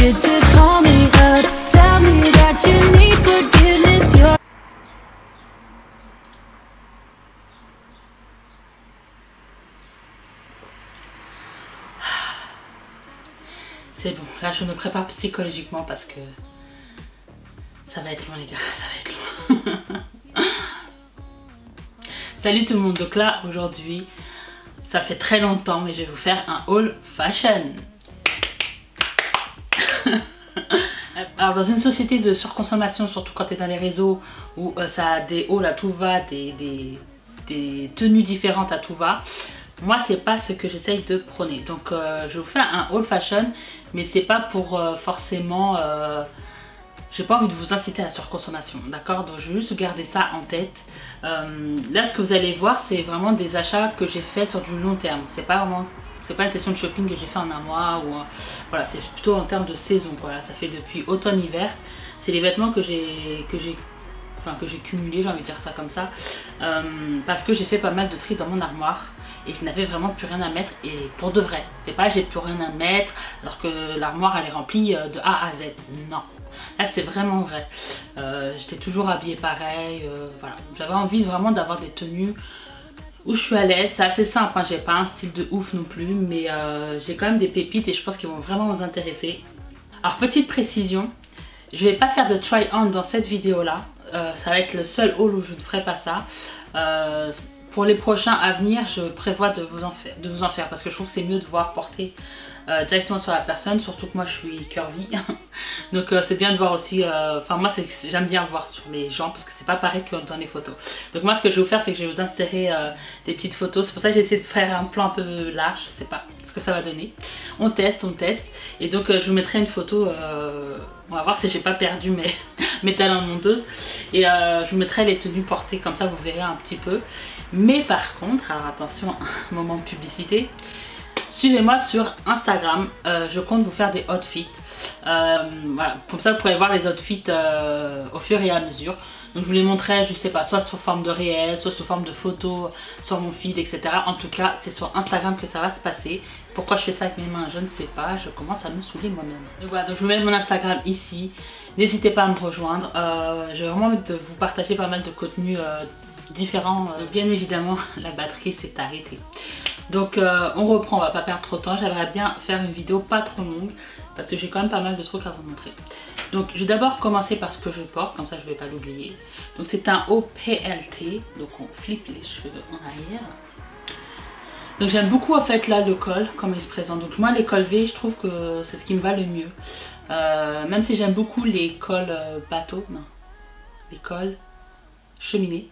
it to call me up. Tell me that you need forgiveness. You're C'est bon, là je me prépare psychologiquement parce que ça va être long les gars, ça va être long. Salut tout le monde, donc là aujourd'hui, ça fait très longtemps mais je vais vous faire un haul fashion. Alors dans une société de surconsommation, surtout quand tu es dans les réseaux où ça a des hauls à tout va, des tenues différentes à tout va, moi c'est pas ce que j'essaye de prôner. Donc je vous fais un haul fashion, mais c'est pas pour forcément... j'ai pas envie de vous inciter à la surconsommation, d'accord? Donc je vais juste garder ça en tête. Là ce que vous allez voir, c'est vraiment des achats que j'ai fait sur du long terme. C'est pas une session de shopping que j'ai fait en un mois ou voilà, c'est plutôt en termes de saison quoi. Là, ça fait depuis automne-hiver. C'est les vêtements que j'ai cumulés, j'ai envie de dire ça comme ça, parce que j'ai fait pas mal de tri dans mon armoire et je n'avais vraiment plus rien à mettre, et pour de vrai. C'est pas j'ai plus rien à mettre alors que l'armoire elle est remplie de A à Z. Non. Là c'était vraiment vrai. J'étais toujours habillée pareil. Voilà. J'avais envie vraiment d'avoir des tenues où je suis à l'aise. C'est assez simple, hein. J'ai pas un style de ouf non plus, mais j'ai quand même des pépites et je pense qu'ils vont vraiment vous intéresser. Alors petite précision, je vais pas faire de try on dans cette vidéo là. Ça va être le seul haul où je ne ferai pas ça. Pour les prochains à venir, je prévois de vous en faire parce que je trouve que c'est mieux de voir porter directement sur la personne, surtout que moi je suis curvy. Donc c'est bien de voir aussi, enfin moi j'aime bien voir sur les gens parce que c'est pas pareil que dans les photos. Donc moi ce que je vais vous faire, c'est que je vais vous insérer des petites photos. C'est pour ça que j'ai essayé de faire un plan un peu large, je sais pas ce que ça va donner. On teste. Et donc je vous mettrai une photo, on va voir si j'ai pas perdu mes talents de monteuse. Et je vous mettrai les tenues portées, comme ça vous verrez un petit peu. Mais par contre, alors attention, moment de publicité, suivez-moi sur Instagram, je compte vous faire des outfits. Voilà, comme ça vous pourrez voir les outfits au fur et à mesure. Donc je vous les montrerai, je sais pas, soit sous forme de réel, soit sous forme de photos sur mon feed, etc. En tout cas, c'est sur Instagram que ça va se passer. Pourquoi je fais ça avec mes mains, je ne sais pas, je commence à me saouler moi-même. Donc voilà, donc je vous mets mon Instagram ici. N'hésitez pas à me rejoindre. J'ai vraiment envie de vous partager pas mal de contenu différents. Bien évidemment, la batterie s'est arrêtée. Donc on reprend, on va pas perdre trop de temps. J'aimerais bien faire une vidéo pas trop longue parce que j'ai quand même pas mal de trucs à vous montrer. Donc je vais d'abord commencer par ce que je porte, comme ça je vais pas l'oublier. Donc c'est un haut PLT, donc on flippe les cheveux en arrière. Donc j'aime beaucoup en fait là le col, comme il se présente. Donc moi les cols V, je trouve que c'est ce qui me va le mieux. Même si j'aime beaucoup les cols bateau, non, les cols cheminés.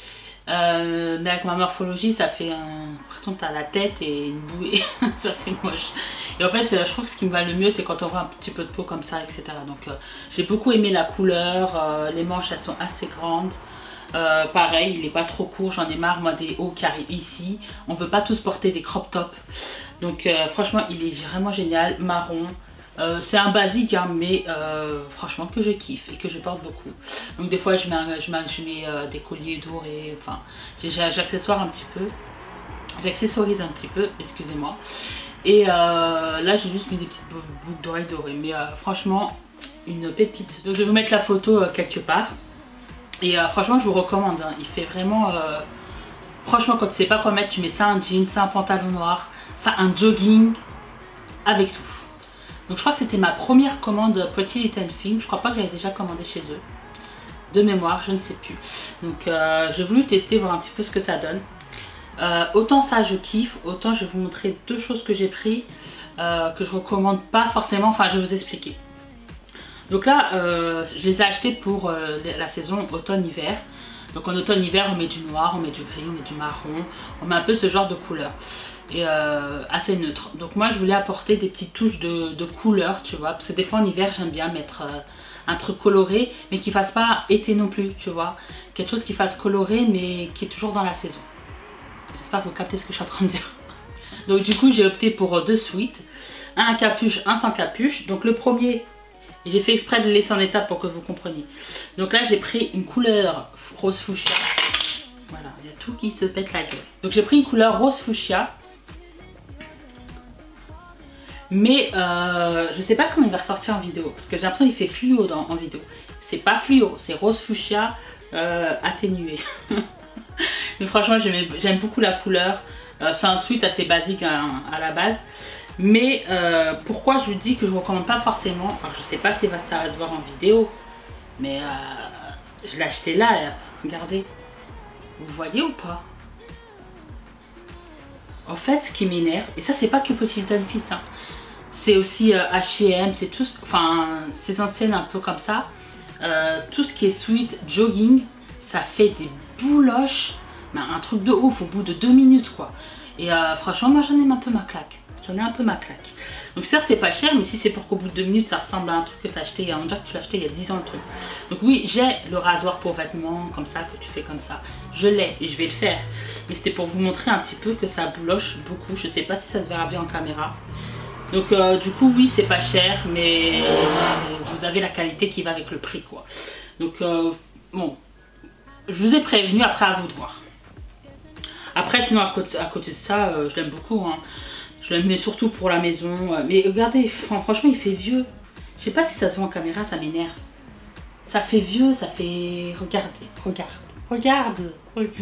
Mais avec ma morphologie, ça fait l'impression que tu as la tête et une bouée, ça fait moche. Et en fait, je trouve que ce qui me va le mieux, c'est quand on voit un petit peu de peau comme ça, etc. Donc j'ai beaucoup aimé la couleur, les manches elles sont assez grandes. Pareil, il n'est pas trop court, j'en ai marre moi des hauts qui arrivent ici. On veut pas tous porter des crop tops. Donc franchement, il est vraiment génial, marron. C'est un basique hein, mais franchement que je kiffe et que je porte beaucoup. Donc des fois je mets des colliers dorés, enfin j'accessoire un petit peu, j'accessorise un petit peu, excusez-moi. Et là j'ai juste mis des petites boucles d'oreilles dorées, mais franchement une pépite. Donc je vais vous mettre la photo quelque part. Et franchement je vous recommande, hein. Il fait vraiment, franchement quand tu sais pas quoi mettre, tu mets ça un jean, ça un pantalon noir, ça un jogging, avec tout. Donc je crois que c'était ma première commande Pretty Little Thing. Je crois pas que j'avais déjà commandé chez eux. De mémoire, je ne sais plus. Donc j'ai voulu tester, voir un petit peu ce que ça donne. Autant ça je kiffe, autant je vais vous montrer deux choses que j'ai pris que je recommande pas forcément. Enfin je vais vous expliquer. Donc là je les ai achetés pour la saison automne-hiver. Donc en automne-hiver on met du noir, on met du gris, on met du marron. On met un peu ce genre de couleur. Et assez neutre. Donc moi je voulais apporter des petites touches de couleur, tu vois, parce que des fois en hiver j'aime bien mettre un truc coloré mais qui fasse pas été non plus, tu vois, quelque chose qui fasse coloré mais qui est toujours dans la saison. J'espère que vous captez ce que je suis en train de dire. Donc du coup j'ai opté pour deux suites, un à capuche, un sans capuche. Donc le premier, j'ai fait exprès de le laisser en état pour que vous compreniez. Donc là j'ai pris une couleur rose fuchsia. Voilà, il y a tout qui se pète la gueule. Donc j'ai pris une couleur rose fuchsia. Mais je sais pas comment il va ressortir en vidéo. Parce que j'ai l'impression qu'il fait fluo en vidéo. C'est pas fluo, c'est rose fuchsia atténué. Mais franchement, j'aime beaucoup la couleur. C'est un sweat assez basique à la base. Mais pourquoi je vous dis que je ne recommande pas forcément. Alors, je sais pas si ça va se voir en vidéo. Mais je l'ai acheté là. Regardez. Vous voyez ou pas? En fait, ce qui m'énerve, et ça c'est pas que Petit Little Fils, hein, c'est aussi H&M, c'est tout, enfin ces enseignes un peu comme ça, tout ce qui est sweat, jogging, ça fait des bouloches, mais un truc de ouf au bout de 2 minutes quoi. Et franchement, moi j'en ai un peu ma claque. J'en ai un peu ma claque. Donc certes c'est pas cher, mais si c'est pour qu'au bout de 2 minutes ça ressemble à un truc que tu as acheté, on dirait que tu l'as acheté il y a 10 ans le truc. Donc oui, j'ai le rasoir pour vêtements comme ça, que tu fais comme ça. Je l'ai et je vais le faire. Mais c'était pour vous montrer un petit peu que ça bouloche beaucoup. Je sais pas si ça se verra bien en caméra. Donc du coup oui c'est pas cher, mais vous avez la qualité qui va avec le prix quoi. Donc bon, je vous ai prévenu, après à vous de voir. Après sinon à côté de ça, je l'aime beaucoup hein. Je l'aime mais surtout pour la maison. Mais regardez, franchement il fait vieux. Je sais pas si ça se voit en caméra, ça m'énerve. Ça fait vieux, ça fait... Regardez, regarde.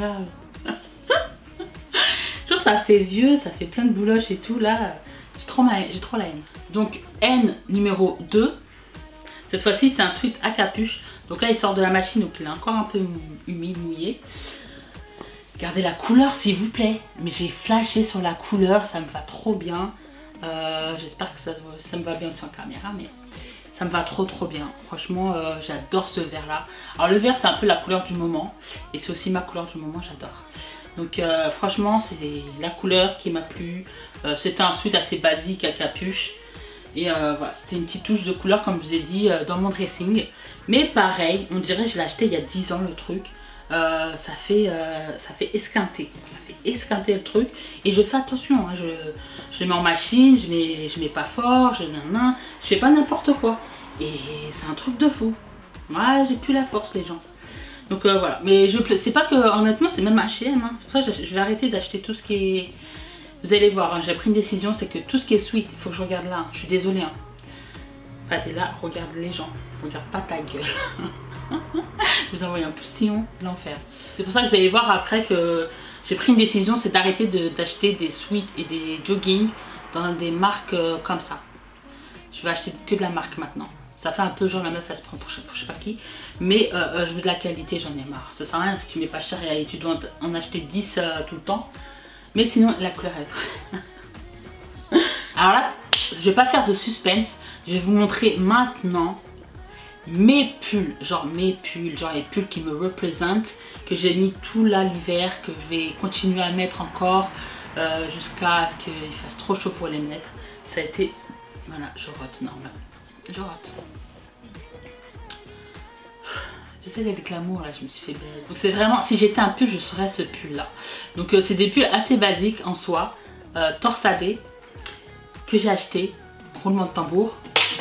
Genre ça fait vieux, ça fait plein de bouloches et tout là. J'ai trop la haine. Donc N numéro 2. Cette fois-ci c'est un sweat à capuche. Donc là il sort de la machine donc il est encore un peu humide, mouillé. Regardez la couleur s'il vous plaît. Mais j'ai flashé sur la couleur, ça me va trop bien. J'espère que ça me va bien aussi en caméra, mais ça me va trop bien. Franchement j'adore ce vert là. Alors le vert c'est un peu la couleur du moment. Et c'est aussi ma couleur du moment, j'adore. Donc franchement c'est la couleur qui m'a plu. C'était un sweat assez basique à capuche. Et voilà, c'était une petite touche de couleur comme je vous ai dit dans mon dressing. Mais pareil, on dirait que je l'ai acheté il y a 10 ans le truc. Ça fait esquinter. Ça fait esquinter le truc. Et je fais attention, hein, je le mets en machine, je mets pas fort, je fais pas n'importe quoi. Et c'est un truc de fou. Moi j'ai plus la force les gens. Donc voilà, mais c'est pas que honnêtement c'est même H&M hein. C'est pour ça que je vais arrêter d'acheter tout ce qui est... Vous allez voir, hein, j'ai pris une décision, c'est que tout ce qui est sweet, il faut que je regarde là, hein. Je suis désolée. Hein. Enfin, t'es là, regarde les gens, regarde pas ta gueule. Je vous envoie un postillon, l'enfer. C'est pour ça que vous allez voir après que j'ai pris une décision, c'est d'arrêter d'acheter des sweats et des jogging dans des marques comme ça. Je vais acheter que de la marque maintenant. Ça fait un peu genre la meuf elle se prend pour je sais pas qui. Mais je veux de la qualité, j'en ai marre. Ça sert à rien si tu mets pas cher et tu dois en acheter 10 tout le temps. Mais sinon la couleur elle est trop... Alors là, je vais pas faire de suspense. Je vais vous montrer maintenant mes pulls. Genre les pulls qui me représentent. Que j'ai mis tout là l'hiver. Que je vais continuer à mettre encore. Jusqu'à ce qu'il fasse trop chaud pour les mettre. Ça a été... Voilà, je rote normal. Je rate. J'essaie d'être glamour là, je me suis fait belle. Donc c'est vraiment, si j'étais un pull, je serais ce pull là. Donc c'est des pulls assez basiques en soi, torsadés, que j'ai acheté, roulement de tambour,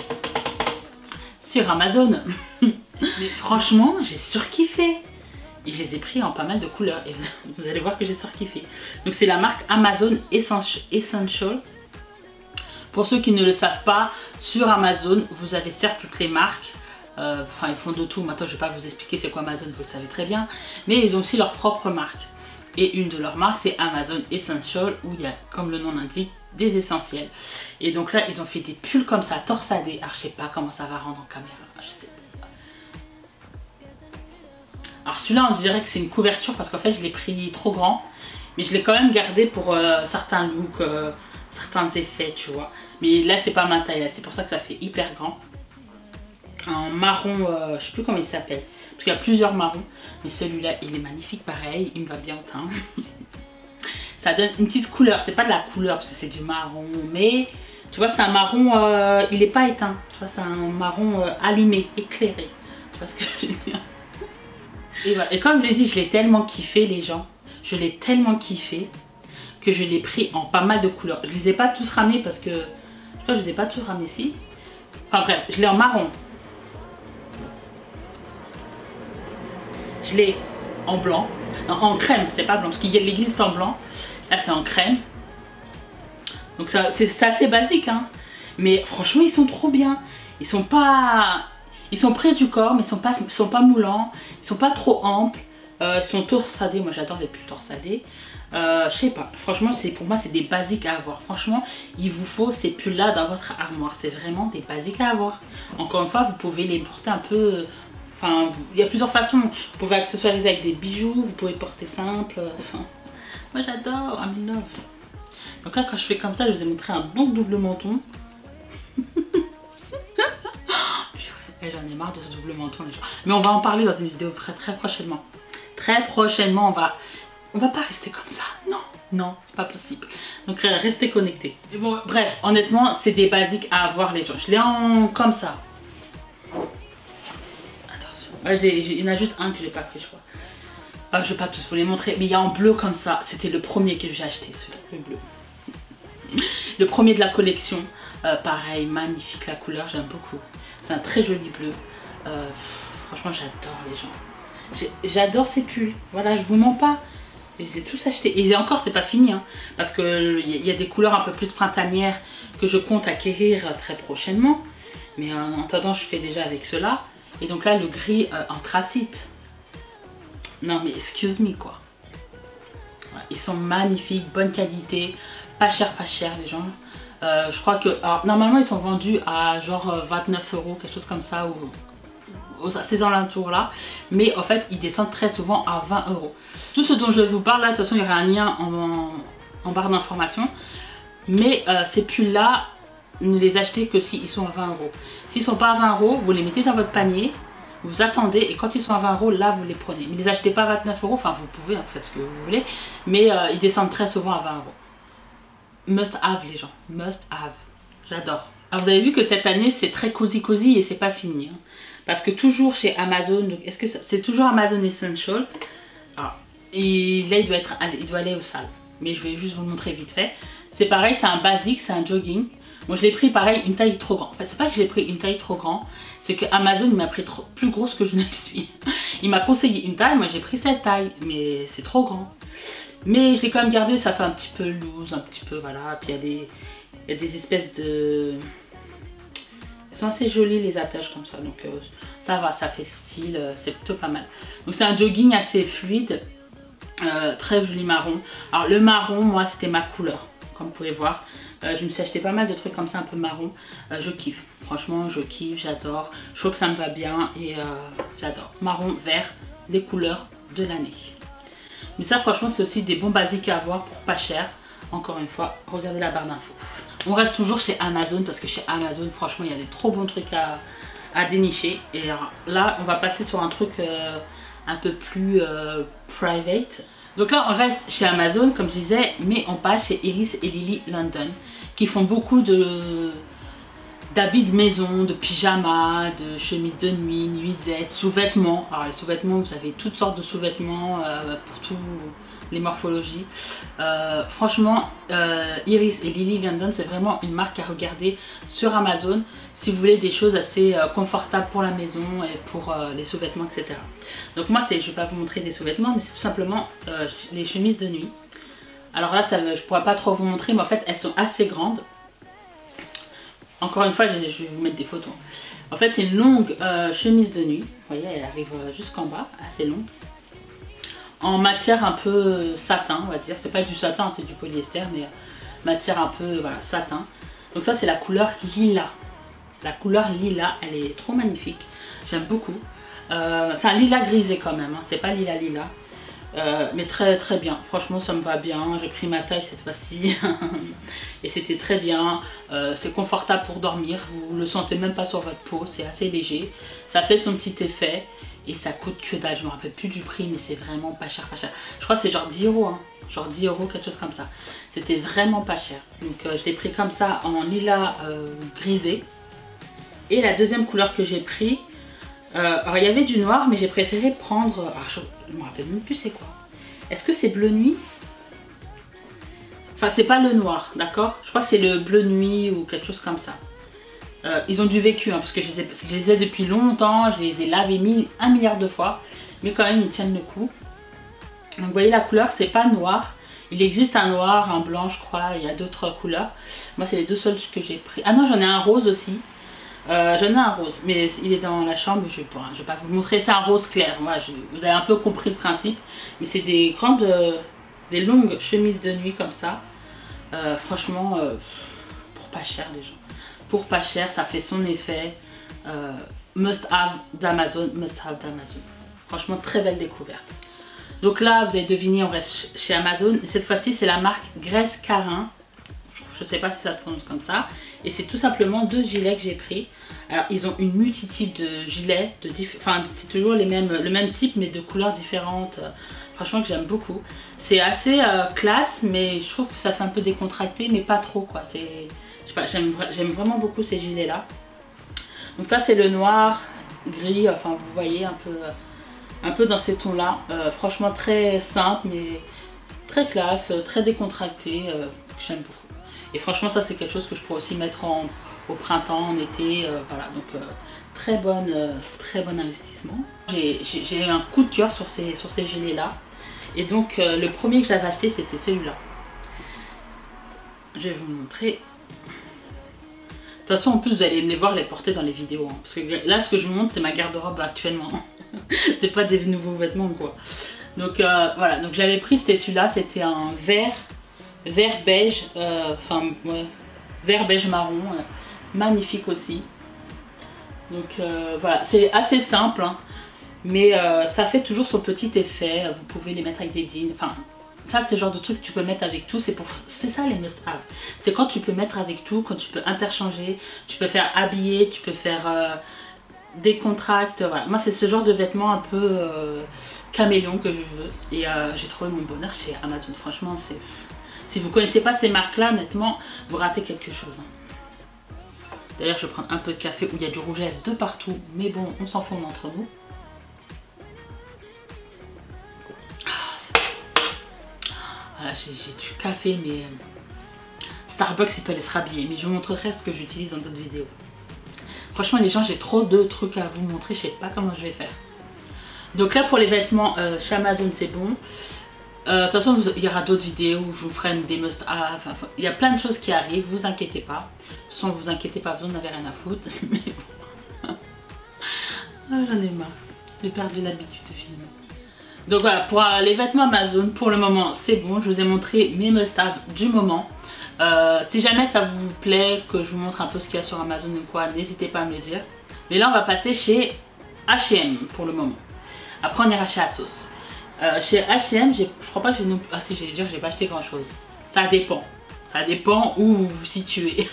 sur Amazon. Mais franchement, j'ai surkiffé. Et je les ai pris en pas mal de couleurs. Et vous allez voir que j'ai surkiffé. Donc c'est la marque Amazon Essential. Pour ceux qui ne le savent pas, sur Amazon, vous avez certes toutes les marques. Enfin, ils font de tout. Maintenant, je ne vais pas vous expliquer c'est quoi Amazon, vous le savez très bien. Mais ils ont aussi leur propre marque. Et une de leurs marques, c'est Amazon Essential, où il y a, comme le nom l'indique, des essentiels. Et donc là, ils ont fait des pulls comme ça, torsadés. Alors, je sais pas comment ça va rendre en caméra. Je sais pas. Alors, celui-là, on dirait que c'est une couverture parce qu'en fait, je l'ai pris trop grand. Mais je l'ai quand même gardé pour certains looks, certains effets, tu vois. Mais là, c'est pas ma taille. C'est pour ça que ça fait hyper grand. Un marron, je sais plus comment il s'appelle. Parce qu'il y a plusieurs marrons. Mais celui-là, il est magnifique pareil. Il me va bien au teint. Ça donne une petite couleur. C'est pas de la couleur parce que c'est du marron. Mais tu vois, c'est un marron, il n'est pas éteint. Tu vois, c'est un marron allumé, éclairé. Tu vois ce que je veux dire? Et voilà. Et comme je l'ai dit, je l'ai tellement kiffé les gens. Je l'ai tellement kiffé que je l'ai pris en pas mal de couleurs. Je les ai pas tous ramenés parce que... Je crois que je les ai pas tous ramenés ici. Enfin bref, je l'ai en marron. Je l'ai en blanc. Non, en crème, c'est pas blanc. Parce qu'il existe en blanc. Là, c'est en crème. Donc c'est assez basique. Hein. Mais franchement, ils sont trop bien. Ils sont près du corps, mais ils sont pas moulants. Ils sont pas trop amples. Ils sont torsadés. Moi, j'adore les pulls torsadés. Je sais pas. Franchement, pour moi, c'est des basiques à avoir. Franchement, il vous faut ces pulls-là dans votre armoire. C'est vraiment des basiques à avoir. Encore une fois, vous pouvez les porter un peu... Enfin, il y a plusieurs façons. Vous pouvez accessoiriser avec des bijoux. Vous pouvez porter simple. Enfin, moi, j'adore. I'm in love. Donc là, quand je fais comme ça, je vous ai montré un bon double menton. J'en ai marre de ce double menton, les gens. Mais on va en parler dans une vidéo très prochainement. Très prochainement, on va pas rester comme ça. Non, non, c'est pas possible. Donc restez connectés. Mais bon, bref, honnêtement, c'est des basiques à avoir, les gens. Je l'ai en comme ça. Attention. Il y en a juste un que j'ai pas pris, je crois. Je vais pas tous vous les montrer, mais il y a en bleu comme ça. C'était le premier que j'ai acheté, celui-là, le bleu. Le premier de la collection. Pareil, magnifique la couleur, j'aime beaucoup. C'est un très joli bleu. Franchement, j'adore les gens. J'adore ces pulls. Voilà, je vous mens pas. Je les ai tous achetés. Et encore, c'est pas fini. Hein, parce qu'il y a des couleurs un peu plus printanières que je compte acquérir très prochainement. Mais en attendant, je fais déjà avec cela. Et donc là, le gris anthracite. Non, mais excuse me, quoi. Voilà, ils sont magnifiques, bonne qualité. Pas cher, les gens. Je crois que... Alors, normalement, ils sont vendus à genre 29 €, quelque chose comme ça, ou ces alentours-là. Mais en fait, ils descendent très souvent à 20 €. Tout ce dont je vous parle là, de toute façon, il y aura un lien en barre d'informations. Mais ces pulls-là, ne les achetez que s'ils sont à 20 €. S'ils ne sont pas à 20 €, vous les mettez dans votre panier, vous attendez, et quand ils sont à 20 €, là, vous les prenez. Mais ne les achetez pas à 29 €, enfin, vous pouvez en fait ce que vous voulez, mais ils descendent très souvent à 20 €. Must have, les gens, must have. J'adore. Alors vous avez vu que cette année c'est très cosy et c'est pas fini. Hein. Parce que toujours chez Amazon, est-ce que c'est toujours Amazon Essential? Alors, et là il doit aller au salles. Mais je vais juste vous le montrer vite fait. C'est pareil, c'est un basique, c'est un jogging. Moi je l'ai pris pareil une taille trop grande. Enfin c'est pas que j'ai pris une taille trop grande, c'est que Amazon m'a pris plus grosse que je ne le suis. Il m'a conseillé une taille, moi j'ai pris cette taille, mais c'est trop grand. Mais je l'ai quand même gardé, ça fait un petit peu loose, un petit peu, voilà. Puis il y a des espèces de... Elles sont assez jolies les attaches comme ça, donc ça va, ça fait style, c'est plutôt pas mal. Donc c'est un jogging assez fluide, très joli marron. Alors le marron, moi c'était ma couleur, comme vous pouvez voir. Je me suis acheté pas mal de trucs comme ça, un peu marron. Je kiffe, franchement je kiffe, j'adore. Je trouve que ça me va bien et j'adore. Marron, vert, les couleurs de l'année. Mais ça franchement c'est aussi des bons basiques à avoir pour pas cher. Encore une fois, regardez la barre d'infos. On reste toujours chez Amazon parce que chez Amazon franchement il y a des trop bons trucs à dénicher. Et là on va passer sur un truc un peu plus private. Donc là on reste chez Amazon comme je disais, mais on passe chez Iris et Lily London qui font beaucoup d'habits de maison, de pyjamas, de chemises de nuit, nuisettes, sous-vêtements. Alors les sous-vêtements, vous avez toutes sortes de sous-vêtements pour tous les morphologies. Franchement, Iris et Lily London, c'est vraiment une marque à regarder sur Amazon si vous voulez des choses assez confortables pour la maison et pour les sous-vêtements, etc. Donc moi, je ne vais pas vous montrer des sous-vêtements, mais c'est tout simplement les chemises de nuit. Alors là, je ne pourrais pas trop vous montrer, mais en fait, elles sont assez grandes. Encore une fois, je vais vous mettre des photos. En fait, c'est une longue chemise de nuit. Vous voyez, elle arrive jusqu'en bas, assez longue. En matière un peu satin, on va dire. C'est pas du satin, c'est du polyester, mais matière un peu voilà, satin. Donc ça, c'est la couleur lilas. La couleur lilas, elle est trop magnifique. J'aime beaucoup. C'est un lilas grisé quand même, hein. C'est pas lilas. Mais très bien, franchement ça me va bien, j'ai pris ma taille cette fois-ci et c'était très bien, c'est confortable pour dormir, vous le sentez même pas sur votre peau, c'est assez léger, ça fait son petit effet et ça coûte que dalle, je me rappelle plus du prix mais c'est vraiment pas cher, je crois que c'est genre 10 €, hein. Genre 10 €, quelque chose comme ça, c'était vraiment pas cher, donc je l'ai pris comme ça en lilas grisé. Et la deuxième couleur que j'ai pris, alors il y avait du noir mais j'ai préféré prendre, alors, je me rappelle même plus c'est quoi. Est-ce que c'est bleu nuit? Enfin c'est pas le noir, d'accord? Je crois que c'est le bleu nuit ou quelque chose comme ça. Ils ont du vécu hein, parce que je les ai depuis longtemps, je les ai lavés 1 milliard de fois. Mais quand même ils tiennent le coup. Donc vous voyez la couleur c'est pas noir Il existe un noir, un blanc je crois, il y a d'autres couleurs. Moi c'est les deux seuls que j'ai pris. Ah non, j'en ai un rose aussi. J'en ai un rose, mais il est dans la chambre, je vais pas vous montrer, c'est un rose clair. Voilà, vous avez un peu compris le principe. Mais c'est des des longues chemises de nuit comme ça. Franchement, pour pas cher les gens. Pour pas cher, ça fait son effet. Must have d'Amazon, must have d'Amazon. Franchement, très belle découverte. Donc là, vous avez deviné, on reste chez Amazon. Cette fois-ci, c'est la marque Grace Carin. Je ne sais pas si ça se prononce comme ça. Et c'est tout simplement 2 gilets que j'ai pris. Alors, ils ont une multitude de gilets. Enfin, c'est toujours le même type, mais de couleurs différentes. Franchement, que j'aime beaucoup. C'est assez classe, mais je trouve que ça fait un peu décontracté, mais pas trop, quoi. Je sais pas, j'aime vraiment beaucoup ces gilets-là. Donc ça, c'est le noir, gris. Enfin, vous voyez, un peu dans ces tons-là. Franchement, très simple, mais très classe, très décontracté. Que j'aime beaucoup. Et franchement, ça c'est quelque chose que je pourrais aussi mettre au printemps, en été, voilà. Donc très bon investissement. J'ai eu un coup de cœur sur ces gilets là. Et donc le premier que j'avais acheté, c'était celui-là. Je vais vous montrer. De toute façon, en plus, vous allez me les voir les porter dans les vidéos. Hein, parce que là, ce que je vous montre, c'est ma garde-robe actuellement. C'est pas des nouveaux vêtements quoi. Donc voilà, donc j'avais pris, c'était celui-là, c'était un vert beige, vert beige marron, magnifique aussi. Donc voilà, c'est assez simple, hein, mais ça fait toujours son petit effet. Vous pouvez les mettre avec des jeans, enfin ça c'est le genre de truc que tu peux mettre avec tout. C'est ça les must have, c'est quand tu peux mettre avec tout, quand tu peux interchanger, tu peux faire habiller, tu peux faire décontracte. Voilà, moi c'est ce genre de vêtements un peu caméléon que je veux, et j'ai trouvé mon bonheur chez Amazon. Franchement, c'est... Si vous ne connaissez pas ces marques-là, honnêtement, vous ratez quelque chose. D'ailleurs, je vais prendre un peu de café où il y a du rouge à lèvres de partout. Mais bon, on s'en fout entre nous. Voilà, j'ai du café, mais Starbucks, il peut aller se rhabiller. Mais je vous montrerai ce que j'utilise dans d'autres vidéos. Franchement, les gens, j'ai trop de trucs à vous montrer. Je ne sais pas comment je vais faire. Donc là, pour les vêtements, chez Amazon, c'est bon. De toute façon, il y aura d'autres vidéos où je vous ferai des must-have. Enfin, il y a plein de choses qui arrivent, vous inquiétez pas. De toute façon, vous inquiétez pas, vous n'en avez rien à foutre. Mais bon. Ah, j'en ai marre. J'ai perdu l'habitude de filmer. Donc voilà, pour les vêtements Amazon, pour le moment, c'est bon. Je vous ai montré mes must-have du moment. Si jamais ça vous plaît, que je vous montre un peu ce qu'il y a sur Amazon ou quoi, n'hésitez pas à me le dire. Mais là, on va passer chez H&M pour le moment. Après, on ira chez ASOS. Chez H&M, je crois pas que j'ai... Ah si, j'allais dire que j'ai pas acheté grand chose. Ça dépend. Ça dépend où vous vous situez.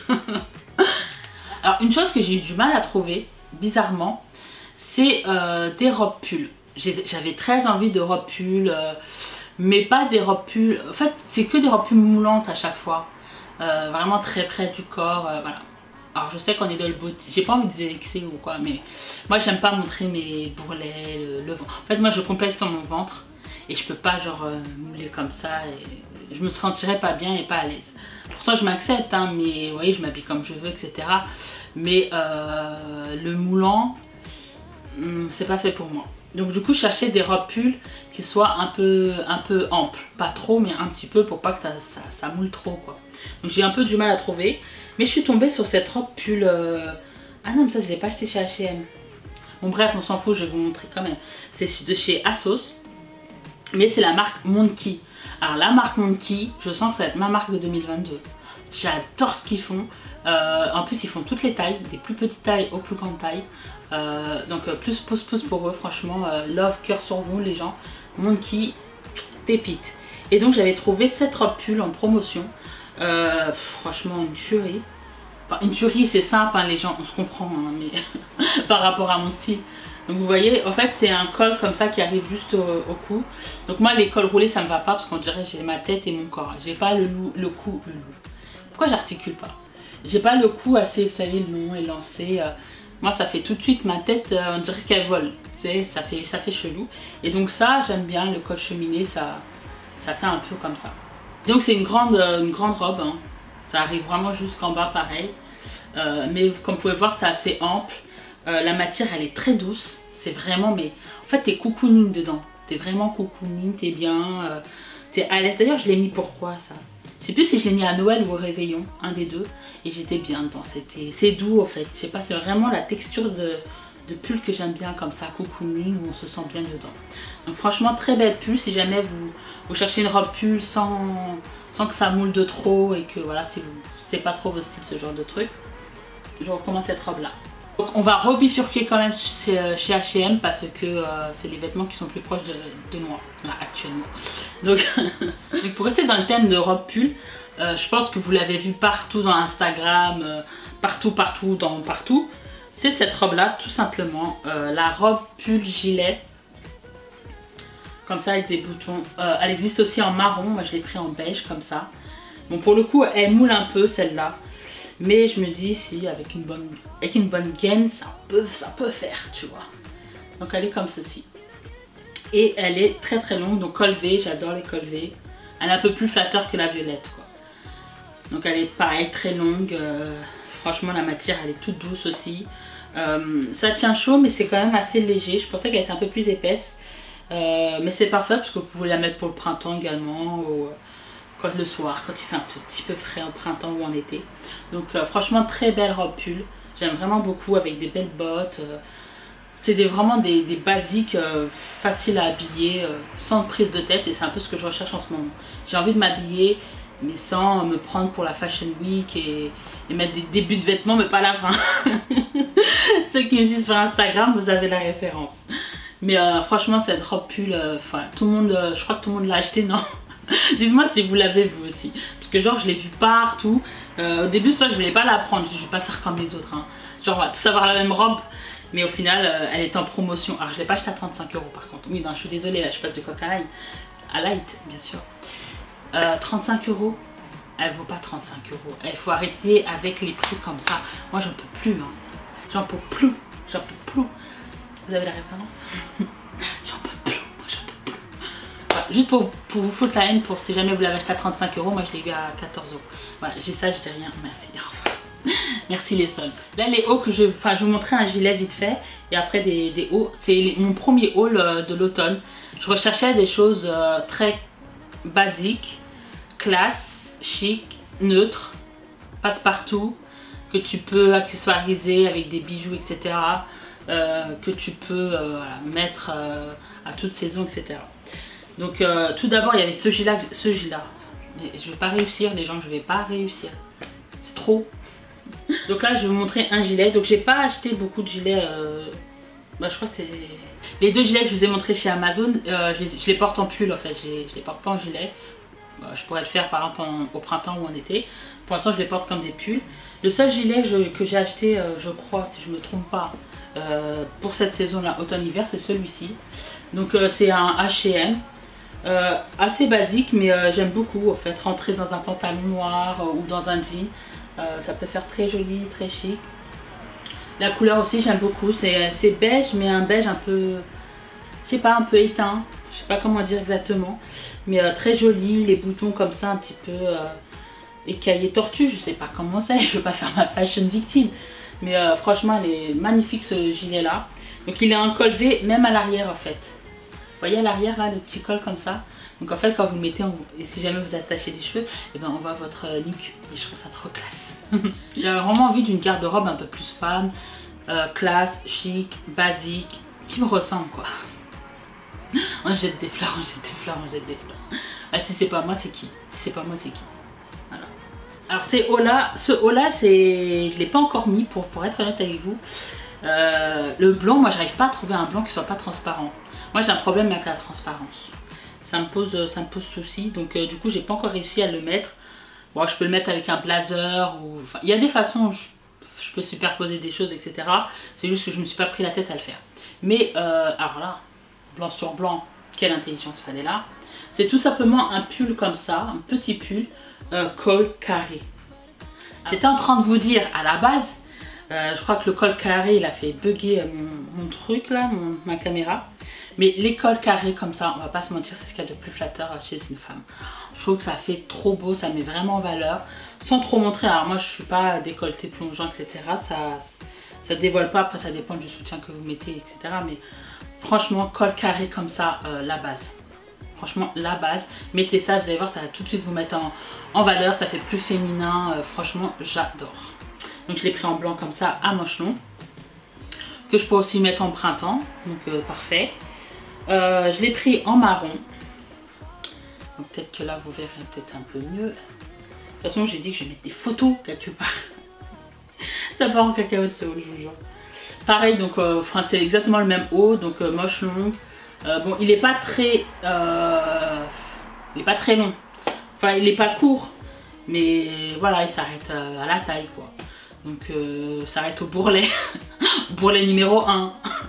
Alors, une chose que j'ai eu du mal à trouver, bizarrement, c'est des robes pulls. J'avais très envie de robes pulls, mais pas des robes pulls... En fait, c'est que des robes pulls moulantes à chaque fois. Vraiment très près du corps, voilà. Alors je sais qu'on est dans le body, j'ai pas envie de vexer ou quoi, mais moi j'aime pas montrer mes bourrelets, le ventre. En fait moi je complète sur mon ventre et je peux pas genre mouler comme ça et je me sentirais pas bien et pas à l'aise. Pourtant je m'accepte, hein, mais vous voyez je m'habille comme je veux, etc. Mais le moulant, c'est pas fait pour moi. Donc du coup je cherchais des robes pulls qui soient un peu amples, pas trop mais un petit peu pour pas que ça moule trop quoi. Donc j'ai un peu du mal à trouver. Mais je suis tombée sur cette robe pull... Ah non, mais ça, je ne l'ai pas acheté chez H&M. Bon, bref, on s'en fout, je vais vous montrer quand même. C'est de chez ASOS. Mais c'est la marque Monkey. Alors, la marque Monkey, je sens que ça va être ma marque de 2022. J'adore ce qu'ils font. En plus, ils font toutes les tailles, des plus petites tailles aux plus grandes tailles. Donc, plus pouce pour eux, franchement. Love, cœur sur vous, les gens. Monkey, pépite. Et donc, j'avais trouvé cette robe pull en promotion. Franchement une tuerie. Enfin, une tuerie c'est simple hein, les gens, on se comprend hein, mais par rapport à mon style. Donc vous voyez en fait c'est un col comme ça qui arrive juste au cou. Donc moi les cols roulés ça me va pas parce qu'on dirait j'ai ma tête et mon corps. J'ai pas le cou. Pourquoi j'articule pas? J'ai pas le cou assez, vous savez, long et lancé. Moi ça fait tout de suite ma tête, on dirait qu'elle vole. Ça fait chelou. Et donc ça j'aime bien le col cheminé, ça fait un peu comme ça. Donc c'est une grande robe, hein. Ça arrive vraiment jusqu'en bas pareil. Mais comme vous pouvez voir c'est assez ample. La matière elle est très douce. C'est vraiment, mais en fait t'es cocooning dedans. T'es vraiment cocooning, t'es bien. J'étais à l'aise. D'ailleurs, je l'ai mis pourquoi ça? Je sais plus si je l'ai mis à Noël ou au réveillon, un des deux. Et j'étais bien dedans. C'est doux en fait. Je sais pas, c'est vraiment la texture de pull que j'aime bien comme ça, cocooning, où on se sent bien dedans. Donc franchement, très belle pull. Si jamais vous cherchez une robe pull sans que ça moule de trop et que voilà, si c'est pas trop votre style ce genre de truc, je recommande cette robe là. Donc on va rebifurquer quand même chez H&M parce que c'est les vêtements qui sont plus proches de moi là actuellement. Donc, donc pour rester dans le thème de robe pull, je pense que vous l'avez vu partout dans Instagram, partout, c'est cette robe là tout simplement, la robe pull gilet. Comme ça avec des boutons. Elle existe aussi en marron, moi je l'ai pris en beige comme ça. Bon pour le coup elle moule un peu celle-là. Mais je me dis si avec une bonne gaine ça peut faire, tu vois. Donc elle est comme ceci. Et elle est très très longue, donc col V, j'adore les col V. Elle est un peu plus flatteur que la violette quoi. Donc elle est pareil, très longue. Franchement la matière elle est toute douce aussi. Ça tient chaud mais c'est quand même assez léger. Je pensais qu'elle était un peu plus épaisse. Mais c'est parfait parce que vous pouvez la mettre pour le printemps également ou le soir quand il fait un petit peu frais en printemps ou en été. Donc franchement très belle robe pull, j'aime vraiment beaucoup avec des belles bottes. C'est vraiment des basiques faciles à habiller sans prise de tête et c'est un peu ce que je recherche en ce moment. J'ai envie de m'habiller mais sans me prendre pour la Fashion Week et mettre des débuts de vêtements mais pas la fin. Ceux qui me suivent sur Instagram vous avez la référence. Mais franchement cette robe pull, tout le monde, je crois que tout le monde l'a acheté, non? Dites-moi si vous l'avez vous aussi. Parce que genre je l'ai vu partout. Au début je voulais pas la prendre, je vais pas faire comme les autres. Hein. Genre on va tous avoir la même robe. Mais au final elle est en promotion. Alors je l'ai pas acheté à 35 € par contre. Oui non je suis désolée là je passe du coq à l'âne. À light bien sûr. 35 €. Elle vaut pas 35 €. Il faut arrêter avec les prix comme ça. Moi j'en peux plus. Hein. J'en peux plus. J'en peux plus. Vous avez la référence? J'en peux plus. Moi j'en peux plus. Voilà, juste pour vous foutre la haine, pour si jamais vous l'avez acheté à 35 €, moi je l'ai eu à 14 €. Voilà, j'ai ça, je dis rien. Merci. Au revoir. Merci les soldes. Là les hauts que je vais vous montrer un gilet vite fait. Et après des hauts. C'est mon premier haul de l'automne. Je recherchais des choses très basiques, classe, chic, neutre, passe-partout, que tu peux accessoiriser avec des bijoux, etc. Que tu peux mettre à toute saison, etc. Donc tout d'abord il y avait ce gilet là. Mais je vais pas réussir les gens, je vais pas réussir. C'est trop. Donc là je vais vous montrer un gilet. Donc j'ai pas acheté beaucoup de gilets. Je crois que c'est... Les deux gilets que je vous ai montrés chez Amazon, je les porte en pull en fait. Je les porte pas en gilet. Je pourrais le faire par exemple au printemps ou en été. Pour l'instant je les porte comme des pulls. Le seul gilet que j'ai acheté, je crois, si je me trompe pas, pour cette saison là, automne-hiver, c'est celui-ci. Donc c'est un H&M, assez basique mais j'aime beaucoup en fait, rentrer dans un pantalon noir ou dans un jean. Ça peut faire très joli, très chic. La couleur aussi j'aime beaucoup, c'est beige mais un beige un peu, je sais pas, un peu éteint. Je sais pas comment dire exactement, mais très joli, les boutons comme ça un petit peu écaillés tortue, je sais pas comment c'est, je veux pas faire ma fashion victime, mais franchement elle est magnifique ce gilet là. Donc il est en col V même à l'arrière en fait. Vous voyez à l'arrière là le petit col comme ça. Donc en fait quand vous le mettez, et si jamais vous attachez des cheveux, et ben on voit votre nuque et je trouve ça trop classe. J'avais vraiment envie d'une garde-robe un peu plus femme, classe, chic, basique, qui me ressemble quoi. On jette des fleurs, on jette des fleurs, on jette des fleurs. Ah, si c'est pas moi, c'est qui? Si c'est pas moi, c'est qui? Voilà. Alors ce haut là, je l'ai pas encore mis pour être honnête avec vous. Le blanc, moi j'arrive pas à trouver un blanc qui soit pas transparent. Moi j'ai un problème avec la transparence. Ça me pose souci, donc du coup j'ai pas encore réussi à le mettre. Bon, je peux le mettre avec un blazer ou... Enfin, il y a des façons où je peux superposer des choses, etc. C'est juste que je me suis pas pris la tête à le faire. Mais alors là, blanc sur blanc, quelle intelligence fallait là. C'est tout simplement un pull comme ça, un petit pull col carré. J'étais en train de vous dire à la base, je crois que le col carré il a fait bugger mon truc là, ma caméra. Mais les cols carrés comme ça, on va pas se mentir, c'est ce qu'il y a de plus flatteur chez une femme. Je trouve que ça fait trop beau, ça met vraiment en valeur, sans trop montrer. Alors moi je suis pas décolleté plongeant, etc. Ça dévoile pas, après ça dépend du soutien que vous mettez, etc. Mais franchement, col carré comme ça, la base. Franchement, la base. Mettez ça, vous allez voir, ça va tout de suite vous mettre en valeur. Ça fait plus féminin. Franchement, j'adore. Donc, je l'ai pris en blanc comme ça, à manches longues. Que je peux aussi mettre en printemps. Donc, parfait. Je l'ai pris en marron. Donc, peut-être que là, vous verrez peut-être un peu mieux. De toute façon, j'ai dit que je vais mettre des photos quelque part. Ça part en cacahuète ce haut, je vous jure. Pareil, donc, c'est exactement le même haut. Donc, manches longues. Bon, il n'est pas très long. Enfin, il n'est pas court. Mais voilà, il s'arrête à la taille, quoi. Donc, s'arrête au bourrelet. Bourrelet numéro 1.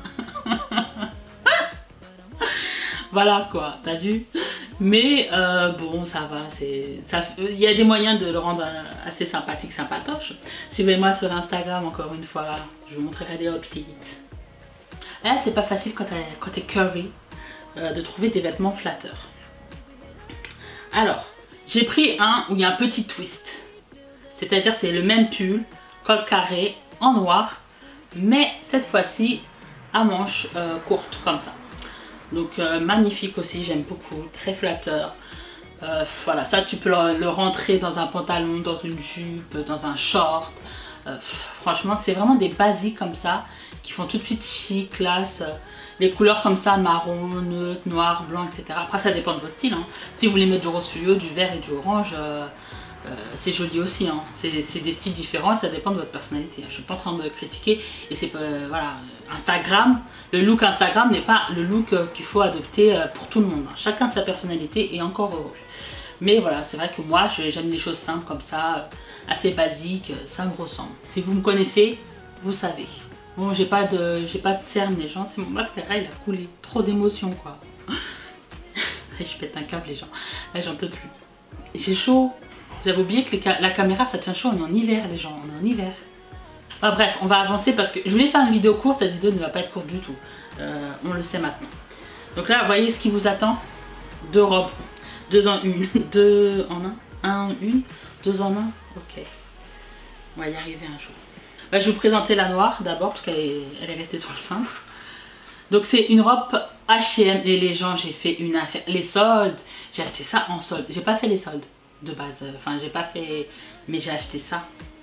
Voilà, quoi. T'as vu? Mais bon, ça va. Il y a des moyens de le rendre assez sympathique, sympatoche. Suivez-moi sur Instagram, encore une fois. Je vous montrerai des outfits. Là, c'est pas facile quand t'es curvy. De trouver des vêtements flatteurs. Alors, j'ai pris un où il y a un petit twist. C'est-à-dire c'est le même pull, col carré, en noir, mais cette fois-ci à manches courtes comme ça. Donc magnifique aussi, j'aime beaucoup, très flatteur. Voilà, ça tu peux le rentrer dans un pantalon, dans une jupe, dans un short. Franchement, c'est vraiment des basiques comme ça qui font tout de suite chic, classe. Les couleurs comme ça, marron, neutre, noir, blanc, etc. Après, ça dépend de vos styles. Hein. Si vous voulez mettre du rose fluo, du vert et du orange, c'est joli aussi. Hein. C'est des styles différents et ça dépend de votre personnalité. Je ne suis pas en train de critiquer. Et c'est voilà, Instagram, le look Instagram n'est pas le look qu'il faut adopter pour tout le monde. Hein. Chacun sa personnalité et encore heureux. Mais voilà, c'est vrai que moi, j'aime les choses simples comme ça, assez basiques, ça me ressemble. Si vous me connaissez, vous savez. Bon, j'ai pas de cernes les gens, c'est mon mascara, il a coulé. Trop d'émotions quoi. Je pète un câble les gens. Là j'en peux plus. J'ai chaud. J'avais oublié que la caméra ça tient chaud, on est en hiver les gens, on est en hiver. Enfin, bref, on va avancer parce que je voulais faire une vidéo courte, cette vidéo ne va pas être courte du tout. On le sait maintenant. Donc là, vous voyez ce qui vous attend. 2 robes. 2 en 1. 2 en 1. 1 en 1. 2 en 1. Ok. On va y arriver un jour. Bah, je vais vous présenter la noire d'abord parce qu'elle est restée sur le cintre. Donc c'est une robe H&M et les gens, j'ai fait une affaire. Les soldes, j'ai acheté ça en solde. J'ai pas fait les soldes de base. Enfin, j'ai pas fait... Mais j'ai acheté ça.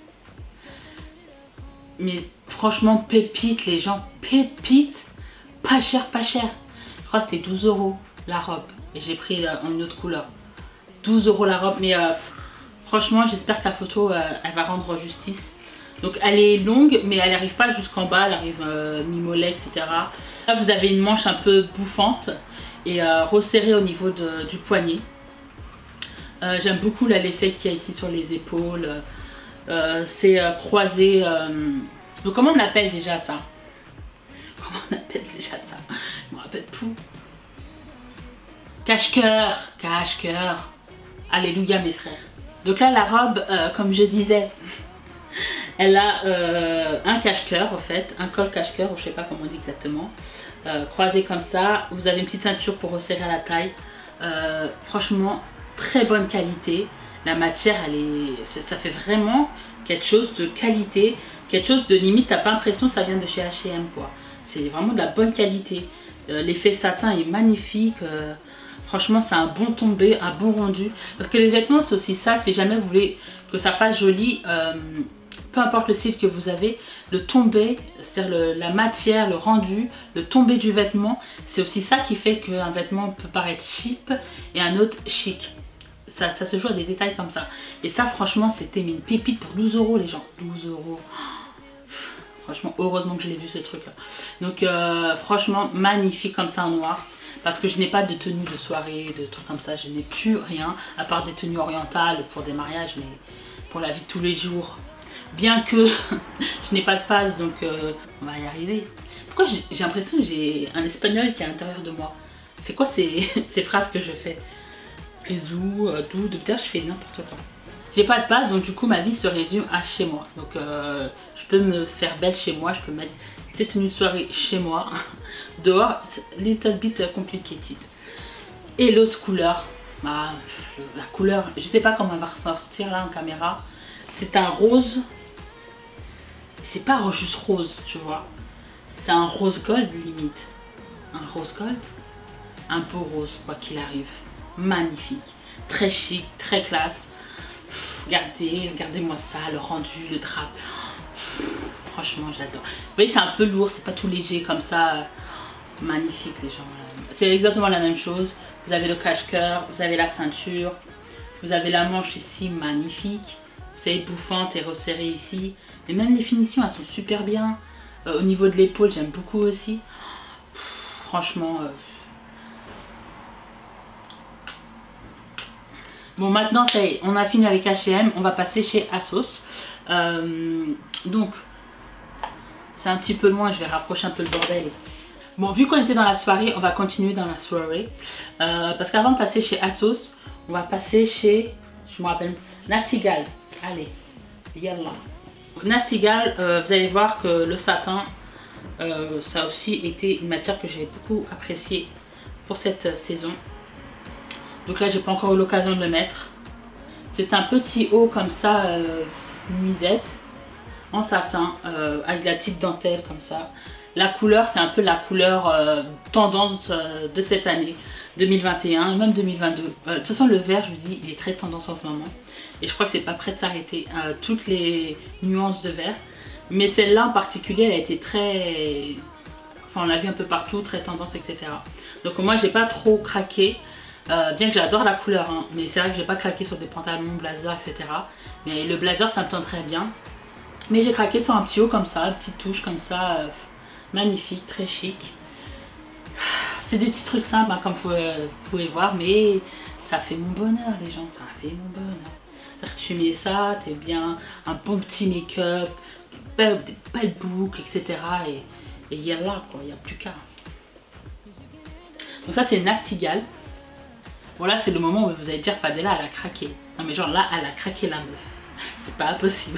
Mais franchement, pépite les gens. Pépite. Pas cher, pas cher. Je crois que c'était 12 € la robe. Et j'ai pris en une autre couleur. 12 € la robe. Mais franchement, j'espère que la photo, elle va rendre justice. Donc elle est longue mais elle n'arrive pas jusqu'en bas, elle arrive mi-mollet, etc. Là vous avez une manche un peu bouffante et resserrée au niveau du poignet. J'aime beaucoup l'effet qu'il y a ici sur les épaules. C'est croisé. Donc comment on appelle déjà ça? Comment on appelle déjà ça? Je me rappelle plus. Cache-cœur. Cache-cœur. Alléluia mes frères. Donc là la robe, comme je disais... Elle a un cache-cœur en fait, un col cache-cœur, ou je sais pas comment on dit exactement, croisé comme ça. Vous avez une petite ceinture pour resserrer à la taille. Franchement, très bonne qualité. La matière, ça fait vraiment quelque chose de qualité, quelque chose de limite, t'as pas l'impression que ça vient de chez H&M quoi. C'est vraiment de la bonne qualité. L'effet satin est magnifique. Franchement, c'est un bon tombé, un bon rendu. Parce que les vêtements, c'est aussi ça. Si jamais vous voulez que ça fasse joli, peu importe le style que vous avez, le tombé, c'est-à-dire la matière, le rendu, le tombé du vêtement, c'est aussi ça qui fait qu'un vêtement peut paraître cheap et un autre chic. Ça se joue à des détails comme ça. Et ça, franchement, c'était une pépite pour 12 € les gens. 12 €. Franchement, heureusement que je l'ai vu ce truc-là. Donc, franchement, magnifique comme ça en noir. Parce que je n'ai pas de tenue de soirée, de trucs comme ça. Je n'ai plus rien, à part des tenues orientales pour des mariages, mais pour la vie de tous les jours. Bien que je n'ai pas de passe, donc on va y arriver. Pourquoi j'ai l'impression que j'ai un espagnol qui est à l'intérieur de moi? C'est quoi ces phrases que je fais? Réseau, tout, peut-être je fais n'importe quoi. J'ai pas de passe, donc du coup ma vie se résume à chez moi. Donc je peux me faire belle chez moi, je peux mettre cette tenue de soirée chez moi. Dehors, little bit complicated. Et l'autre couleur, bah, la couleur, je sais pas comment elle va ressortir là en caméra. C'est un rose. C'est pas juste rose, tu vois. C'est un rose gold limite. Un rose gold. un beau rose quoi qu'il arrive. Magnifique, très chic, très classe. Regardez-moi ça, le rendu, le drap. Franchement j'adore. Vous voyez c'est un peu lourd, c'est pas tout léger comme ça. Magnifique les gens. C'est exactement la même chose. Vous avez le cache-cœur, vous avez la ceinture, vous avez la manche ici magnifique. Vous savez bouffante et resserrée ici. Et même les finitions elles sont super bien. Au niveau de l'épaule j'aime beaucoup aussi. Franchement. Bon maintenant ça y est, on a fini avec H&M, on va passer chez ASOS. Donc c'est un petit peu loin, je vais rapprocher un peu le bordel. Bon vu qu'on était dans la soirée, on va continuer dans la soirée. Parce qu'avant de passer chez ASOS, on va passer chez, je me rappelle, Nasty Gal. Allez, yallah. Donc Nasty Gal, vous allez voir que le satin, ça a aussi été une matière que j'ai beaucoup appréciée pour cette saison. Donc là j'ai pas encore eu l'occasion de le mettre. C'est un petit haut comme ça, nuisette, en satin, avec la petite dentelle comme ça. La couleur c'est un peu la couleur tendance de cette année 2021 et même 2022. De toute façon le vert je vous dis il est très tendance en ce moment. Et je crois que c'est pas prêt de s'arrêter. Toutes les nuances de vert. Mais celle-là en particulier elle a été très... Enfin on l'a vu un peu partout, très tendance etc. Donc moi j'ai pas trop craqué. Bien que j'adore la couleur hein, mais c'est vrai que j'ai pas craqué sur des pantalons, blazers etc. Mais le blazer ça me tente très bien. Mais j'ai craqué sur un petit haut comme ça, une petite touche comme ça, magnifique, très chic. C'est des petits trucs simples hein, comme vous pouvez voir, mais ça fait mon bonheur les gens, ça fait mon bonheur. Tu mets ça, t'es bien, un bon petit make-up, des belles boucles etc. Et y a là quoi, il n'y a plus qu'à. Donc ça c'est Nasty Gal. Bon là c'est le moment où vous allez dire Fadela elle a craqué. Non mais genre là elle a craqué la meuf. C'est pas possible.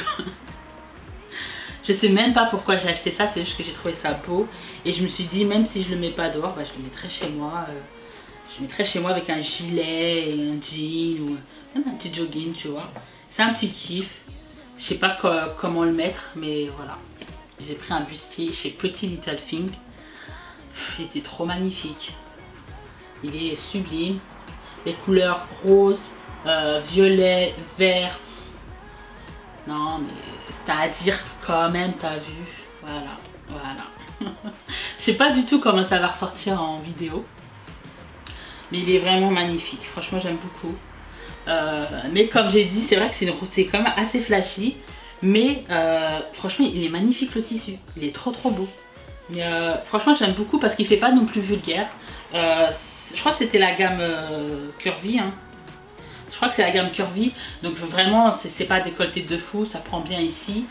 Je sais même pas pourquoi j'ai acheté ça, c'est juste que j'ai trouvé ça beau. Et je me suis dit même si je le mets pas dehors, bah, je le mettrai chez moi. Je le mettrai chez moi avec un gilet, et un jean ou même un petit jogging tu vois. C'est un petit kiff. Je sais pas comment le mettre mais voilà. J'ai pris un bustier chez Pretty Little Thing. Il était trop magnifique. Il est sublime. Les couleurs rose, violet, vert. Non mais c'est à dire quand même t'as vu. Voilà, voilà. Je sais pas du tout comment ça va ressortir en vidéo. Mais il est vraiment magnifique. Franchement j'aime beaucoup. Mais comme j'ai dit c'est vrai que c'est quand même assez flashy. Mais franchement il est magnifique le tissu. Il est trop beau. Mais franchement j'aime beaucoup parce qu'il fait pas non plus vulgaire. Je crois que c'était la gamme curvy hein. Je crois que c'est la gamme curvy. Donc vraiment c'est pas décolleté de fou. Ça prend bien ici.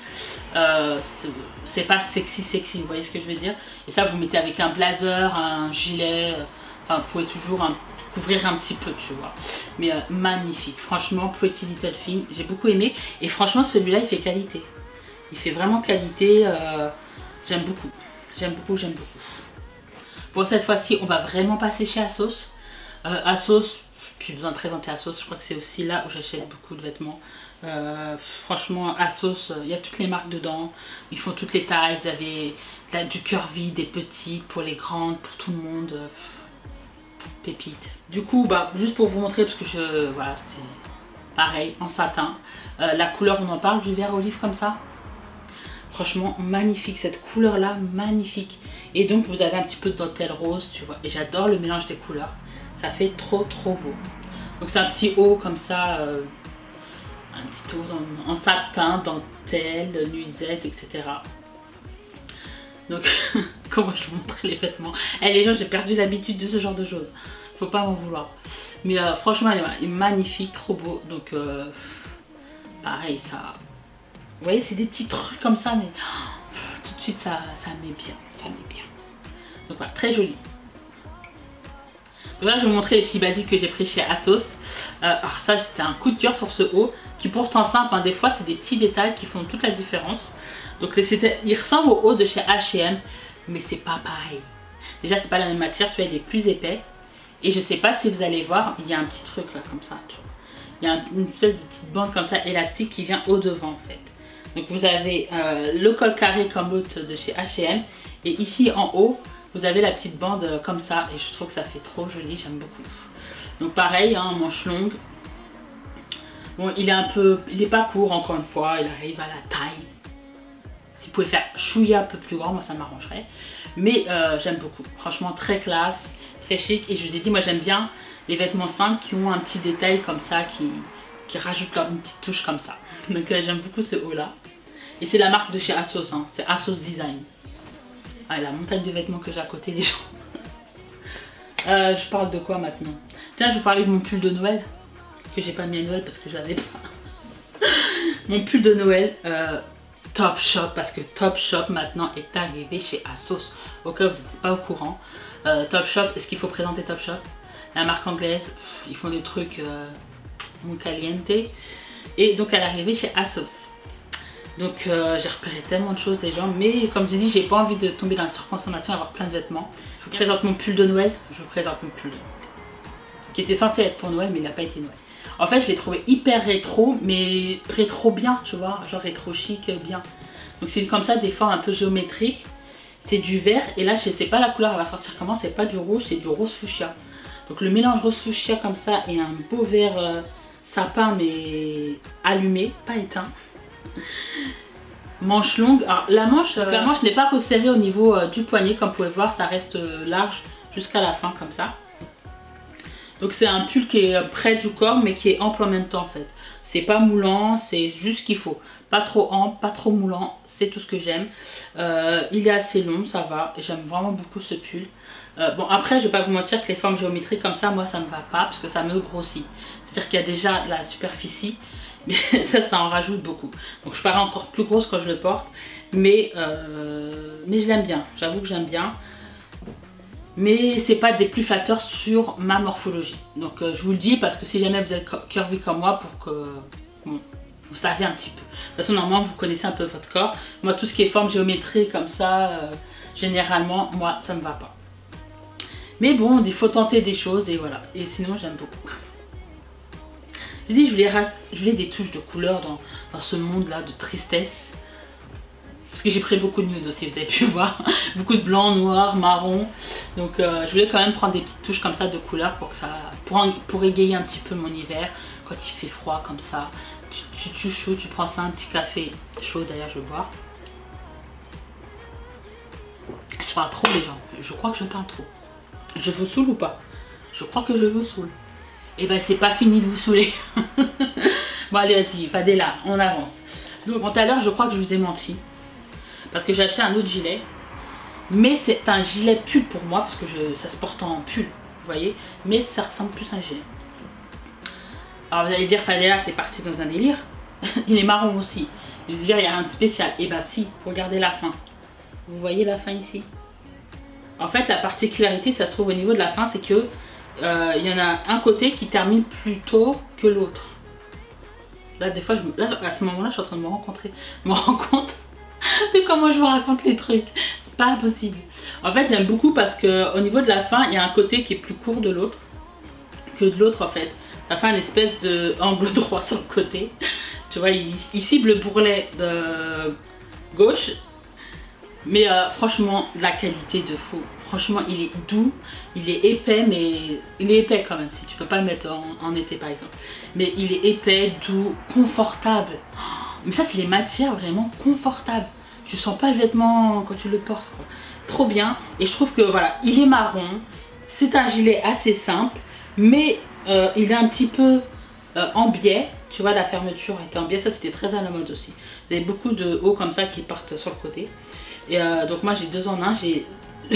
C'est pas sexy. Vous voyez ce que je veux dire. Et ça vous mettez avec un blazer, un gilet. Enfin vous pouvez toujours couvrir un petit peu tu vois. Mais magnifique. Franchement Pretty Little Thing. J'ai beaucoup aimé. Et franchement celui-là il fait qualité. Il fait vraiment qualité. J'aime beaucoup. J'aime beaucoup. Bon cette fois-ci on va vraiment passer chez ASOS. ASOS, plus besoin de présenter ASOS, je crois que c'est aussi là où j'achète beaucoup de vêtements. Franchement ASOS, il y a toutes les marques dedans, ils font toutes les tailles, vous avez du curvy, des petites, pour les grandes, pour tout le monde. Pépite. Du coup bah juste pour vous montrer parce que voilà c'était pareil en satin. La couleur on en parle du vert olive comme ça. Franchement magnifique cette couleur là, magnifique. Et donc vous avez un petit peu de dentelle rose tu vois. Et j'adore le mélange des couleurs. Ça fait trop beau. Donc c'est un petit haut comme ça. Un petit haut en satin, dentelle, nuisette, etc. Donc comment je vous montre les vêtements. Les gens j'ai perdu l'habitude de ce genre de choses. Faut pas m'en vouloir. Mais franchement il est magnifique, trop beau. Donc pareil ça... Vous voyez, c'est des petits trucs comme ça, mais tout de suite, ça met bien. Ça met bien. Donc voilà, très joli. Donc là, je vais vous montrer les petits basiques que j'ai pris chez ASOS. Alors ça, c'était un coup de cœur sur ce haut, qui pourtant simple, hein, des fois, c'est des petits détails qui font toute la différence. Donc il ressemble au haut de chez H&M, mais c'est pas pareil. Déjà, c'est pas la même matière, celui-là, il est plus épais. Et je sais pas si vous allez voir, il y a un petit truc là, comme ça, tu vois. Il y a une espèce de petite bande comme ça, élastique, qui vient au devant, en fait. Donc vous avez le col carré comme l'autre de chez H&M. Et ici en haut, vous avez la petite bande comme ça et je trouve que ça fait trop joli, j'aime beaucoup. Donc pareil, hein, manche longue. Bon, il est pas court encore une fois, il arrive à la taille. Si vous pouvez faire chouïa un peu plus grand, moi ça m'arrangerait. Mais j'aime beaucoup, franchement très classe, très chic. Et je vous ai dit, moi j'aime bien les vêtements simples qui ont un petit détail comme ça, qui rajoutent une petite touche comme ça. Donc j'aime beaucoup ce haut là. Et c'est la marque de chez ASOS, hein. C'est ASOS Design. Ah, la montagne de vêtements que j'ai à côté, les gens. Je parle de quoi maintenant? Tiens, je vais parler de mon pull de Noël. Que j'ai pas mis à Noël parce que je l'avais pas. Mon pull de Noël, Topshop, parce que Topshop maintenant est arrivé chez ASOS. Au cas où vous n'êtes pas au courant. Topshop, est-ce qu'il faut présenter Topshop? La marque anglaise, ils font des trucs muy caliente. Et donc elle est arrivée chez ASOS. Donc j'ai repéré tellement de choses les gens, mais comme j'ai dit, j'ai pas envie de tomber dans la surconsommation et avoir plein de vêtements. Je vous présente mon pull de Noël, qui était censé être pour Noël mais il n'a pas été Noël. En fait je l'ai trouvé hyper rétro, mais rétro bien, tu vois, genre rétro chic bien. Donc c'est comme ça, des formes un peu géométriques, c'est du vert et là je sais pas la couleur elle va sortir comment, c'est pas du rouge, c'est du rose fuchsia. Donc le mélange rose fuchsia comme ça et un beau vert sapin mais allumé, pas éteint. Manche longue, alors la manche n'est pas resserrée au niveau du poignet comme vous pouvez voir, ça reste large jusqu'à la fin comme ça. Donc c'est un pull qui est près du corps mais qui est ample en même temps en fait. C'est pas moulant, c'est juste ce qu'il faut. Pas trop ample, pas trop moulant, c'est tout ce que j'aime. Il est assez long, ça va, j'aime vraiment beaucoup ce pull. Bon après je vais pas vous mentir que les formes géométriques comme ça, moi ça me va pas parce que ça me grossit. C'est-à-dire qu'il y a déjà la superficie. Mais ça en rajoute beaucoup. Donc je parais encore plus grosse quand je le porte. Mais je l'aime bien. J'avoue que j'aime bien. Mais c'est pas des plus flatteurs sur ma morphologie. Donc je vous le dis parce que si jamais vous êtes curvy comme moi, pour que bon, vous saviez un petit peu. De toute façon normalement vous connaissez un peu votre corps. Moi tout ce qui est forme géométrique comme ça, généralement moi ça me va pas. Mais bon, il faut tenter des choses et voilà. Et sinon j'aime beaucoup. Je dis, je voulais des touches de couleur dans ce monde là de tristesse. Parce que j'ai pris beaucoup de nudes aussi, vous avez pu voir. Beaucoup de blanc, noir, marron. Donc je voulais quand même prendre des petites touches comme ça de couleur pour égayer un petit peu mon hiver. Quand il fait froid comme ça, tu chaud, tu prends ça, un petit café chaud d'ailleurs je vais boire. Je parle trop les gens, je crois que je parle trop. Je vous saoule ou pas? Je crois que je vous saoule. Et ben c'est pas fini de vous saouler. Bon allez vas-y, Fadela, on avance. Donc bon, tout à l'heure je crois que je vous ai menti. Parce que j'ai acheté un autre gilet. Mais c'est un gilet pull pour moi. Parce que ça se porte en pull. Vous voyez. Mais ça ressemble plus à un gilet. Alors vous allez dire Fadela t'es partie dans un délire. Il est marron aussi. Je veux dire il y a rien de spécial. Et ben si, regardez la fin. Vous voyez la fin ici. En fait la particularité ça se trouve au niveau de la fin. C'est que il y en a un côté qui termine plus tôt que l'autre. Là des fois là, à ce moment là je suis en train de me rendre compte de comment je vous raconte les trucs. C'est pas possible. En fait j'aime beaucoup parce que au niveau de la fin il y a un côté qui est plus court de l'autre que de l'autre en fait. Ça fait une espèce de angle droit sur le côté. Tu vois il cible le bourrelet de gauche. Mais franchement, la qualité de fou. Franchement, il est doux, il est épais, mais il est épais quand même, si tu peux pas le mettre en été par exemple. Mais il est épais, doux, confortable. Mais ça, c'est les matières vraiment confortables. Tu sens pas le vêtement quand tu le portes, quoi. Trop bien. Et je trouve que voilà, il est marron. C'est un gilet assez simple, mais il est un petit peu en biais. Tu vois, la fermeture était en biais, ça c'était très à la mode aussi. Vous avez beaucoup de hauts comme ça qui partent sur le côté. Et donc moi j'ai deux en un, j'ai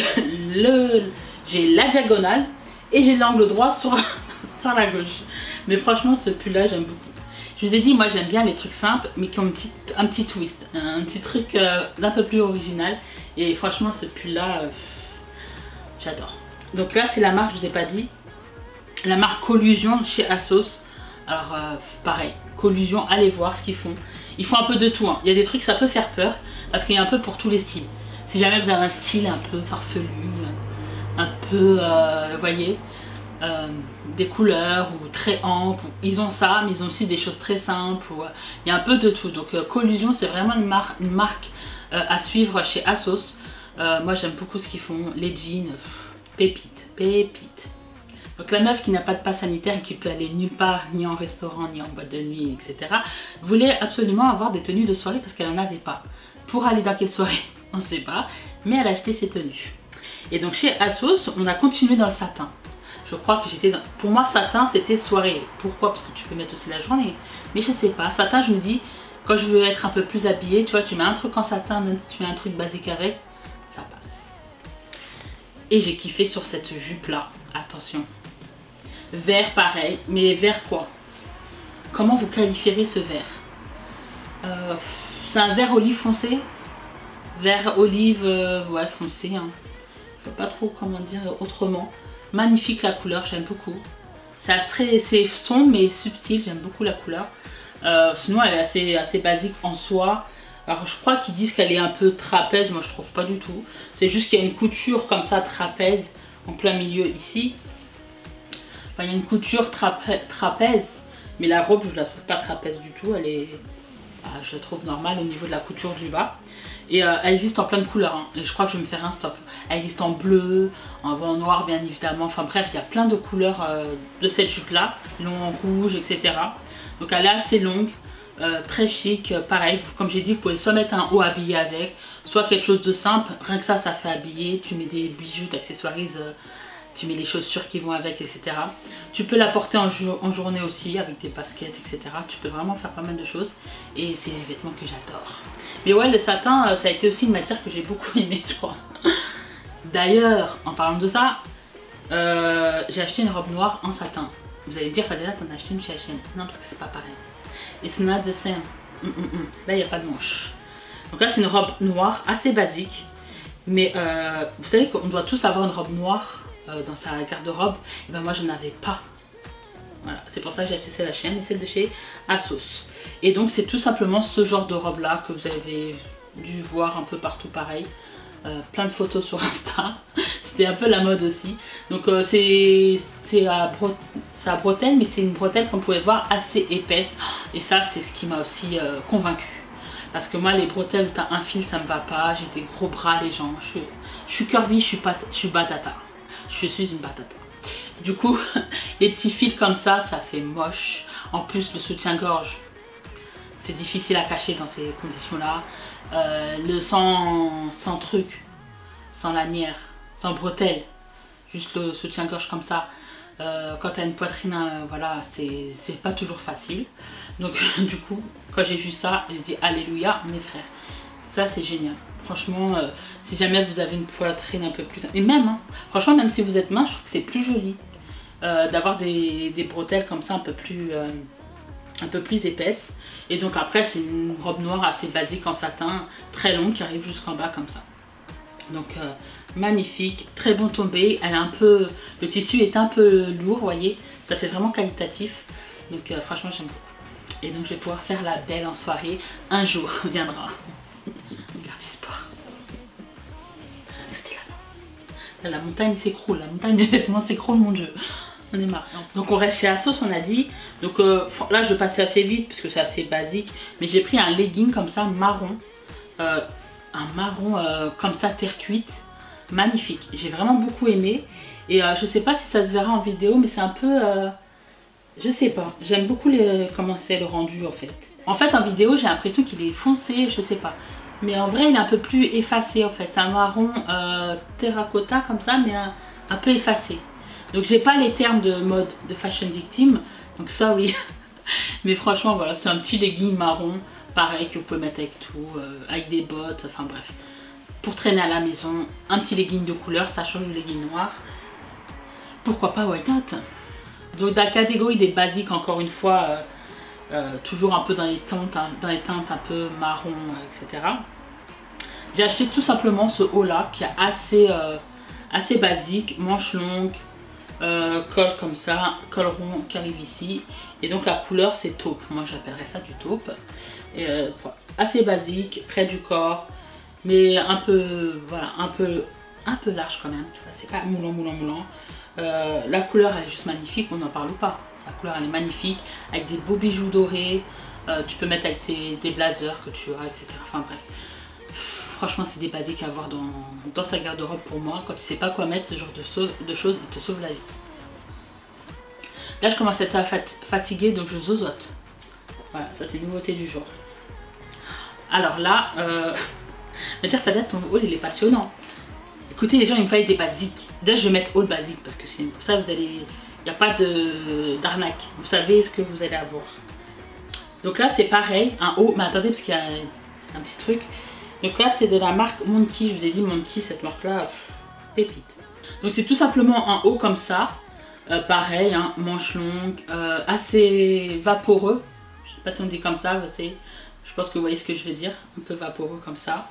la diagonale et j'ai l'angle droit sur la gauche. Mais franchement ce pull là j'aime beaucoup. Je vous ai dit moi j'aime bien les trucs simples mais qui ont un petit twist, un petit truc d'un peu plus original. Et franchement ce pull là j'adore. Donc là c'est la marque, je vous ai pas dit, la marque Collusion chez ASOS. Alors pareil, Collusion, allez voir ce qu'ils font. Ils font un peu de tout, hein. Il y a des trucs ça peut faire peur parce qu'il y a un peu pour tous les styles. Si jamais vous avez un style un peu farfelu, un peu, vous voyez, des couleurs ou très amples, ils ont ça, mais ils ont aussi des choses très simples. Il y a un peu de tout. Donc Collusion, c'est vraiment une marque à suivre chez ASOS. Moi j'aime beaucoup ce qu'ils font, les jeans, pépite, pépite. Donc la meuf qui n'a pas de passe sanitaire et qui peut aller nulle part, ni en restaurant, ni en boîte de nuit, etc. voulait absolument avoir des tenues de soirée parce qu'elle n'en avait pas. Pour aller dans quelle soirée, on ne sait pas, mais elle a acheté ses tenues. Et donc chez ASOS, on a continué dans le satin. Je crois que j'étais dans... Pour moi, satin, c'était soirée. Pourquoi? Parce que tu peux mettre aussi la journée. Mais je sais pas, satin, je me dis, quand je veux être un peu plus habillée, tu vois, tu mets un truc en satin, même si tu mets un truc basique avec, ça passe. Et j'ai kiffé sur cette jupe-là, attention. Vert pareil, mais vert quoi? Comment vous qualifierez ce vert? C'est un vert olive foncé. Vert olive, ouais, foncé. Hein. Je ne sais pas trop comment dire autrement. Magnifique la couleur, j'aime beaucoup. C'est sombre mais subtil, j'aime beaucoup la couleur. Sinon elle est assez basique en soi. Alors je crois qu'ils disent qu'elle est un peu trapèze, moi je trouve pas du tout. C'est juste qu'il y a une couture comme ça trapèze en plein milieu ici. Enfin, il y a une couture trapèze, mais la robe je la trouve pas trapèze du tout. Elle est, je la trouve normale au niveau de la couture du bas. Et elle existe en plein de couleurs, hein. Et je crois que je vais me faire un stock. Elle existe en bleu, en noir bien évidemment. Enfin bref, il y a plein de couleurs de cette jupe là. Long en rouge, etc. Donc elle est assez longue, très chic. Pareil, comme j'ai dit, vous pouvez soit mettre un haut habillé avec, soit quelque chose de simple. Rien que ça fait habiller. Tu mets des bijoux, t'accessoirises, tu mets les chaussures qui vont avec, etc. Tu peux la porter en journée aussi avec des baskets, etc. Tu peux vraiment faire pas mal de choses. Et c'est les vêtements que j'adore. Mais ouais, le satin, ça a été aussi une matière que j'ai beaucoup aimée, je crois. D'ailleurs, en parlant de ça, j'ai acheté une robe noire en satin. Vous allez dire, Fadela, t'en as acheté une chez H&M. Non, parce que c'est pas pareil. It's not the same. Là, il n'y a pas de manche. Donc là, c'est une robe noire, assez basique. Mais vous savez qu'on doit tous avoir une robe noire dans sa garde-robe. Et ben moi, je n'en avais pas. Voilà, c'est pour ça que j'ai acheté celle de H&M et celle de chez ASOS. Et donc c'est tout simplement ce genre de robe là que vous avez dû voir un peu partout pareil. Plein de photos sur Insta. C'était un peu la mode aussi. Donc c'est à bretelle, mais c'est une bretelle comme vous pouvez voir assez épaisse. Et ça c'est ce qui m'a aussi convaincue. Parce que moi les bretelles où t'as un fil ça me va pas. J'ai des gros bras les gens. Je suis curvy, je suis batata. Je suis une batata. Du coup, les petits fils comme ça fait moche. En plus, le soutien-gorge, c'est difficile à cacher dans ces conditions-là. Sans truc, sans lanière, sans bretelle, juste le soutien-gorge comme ça. Quand tu as une poitrine, voilà, c'est pas toujours facile. Donc, du coup, quand j'ai vu ça, j'ai dit Alléluia, mes frères. Ça, c'est génial. Franchement, si jamais vous avez une poitrine un peu plus... Et même, hein, franchement, même si vous êtes mince, je trouve que c'est plus joli. D'avoir des bretelles comme ça un peu plus épaisses. Et donc après c'est une robe noire assez basique en satin, très longue qui arrive jusqu'en bas comme ça. Donc magnifique, très bon tombé. Elle a un peu, le tissu est un peu lourd, vous voyez, ça fait vraiment qualitatif. Donc franchement j'aime beaucoup. Et donc je vais pouvoir faire la belle en soirée. Un jour viendra. Garde espoir. Restez là. La montagne s'écroule, la montagne des vêtements s'écroule, mon Dieu. On est marre. Donc on reste chez ASOS, on a dit. Donc là je vais passer assez vite parce que c'est assez basique. Mais j'ai pris un legging comme ça marron. Un marron comme ça terre cuite. Magnifique. J'ai vraiment beaucoup aimé. Et je sais pas si ça se verra en vidéo, mais c'est un peu... je sais pas. J'aime beaucoup comment c'est le rendu en fait. En fait en vidéo j'ai l'impression qu'il est foncé, je sais pas. Mais en vrai il est un peu plus effacé en fait. C'est un marron terracotta comme ça, mais un peu effacé. Donc j'ai pas les termes de mode de fashion victime, donc sorry. Mais franchement voilà, c'est un petit legging marron, pareil que vous pouvez mettre avec tout, avec des bottes, enfin bref. Pour traîner à la maison, un petit legging de couleur, ça change du legging noir. Pourquoi pas white not? Donc dans la catégorie des basiques encore une fois, toujours un peu dans les teintes un peu marron, etc. J'ai acheté tout simplement ce haut là qui est assez basique, manche longue. Col comme ça, col rond qui arrive ici, et donc la couleur c'est taupe, moi j'appellerais ça du taupe. Et, assez basique, près du corps, mais un peu voilà, un peu large quand même, c'est pas moulant. La couleur elle est juste magnifique, on n'en parle pas, la couleur elle est magnifique avec des beaux bijoux dorés. Tu peux mettre avec des blazers que tu as, etc. Enfin bref, franchement c'est des basiques à avoir dans sa garde-robe pour moi. Quand tu sais pas quoi mettre, ce genre de choses, il te sauve la vie. Là je commence à être fatiguée donc je zozote. Voilà, ça c'est nouveauté du jour. Alors là, je vais dire Fada, ton haul il est passionnant. Écoutez les gens, il me fallait des basiques. Déjà je vais mettre haul basique parce que sinon ça vous allez... Il n'y a pas d'arnaque. Vous savez ce que vous allez avoir. Donc là c'est pareil, un haut, mais attendez parce qu'il y a un petit truc. Donc là c'est de la marque Monkey, je vous ai dit Monkey, cette marque là, pépite. Donc c'est tout simplement un haut comme ça, pareil, hein, manche longue, assez vaporeux. Je sais pas si on dit comme ça, je pense que vous voyez ce que je veux dire, un peu vaporeux comme ça.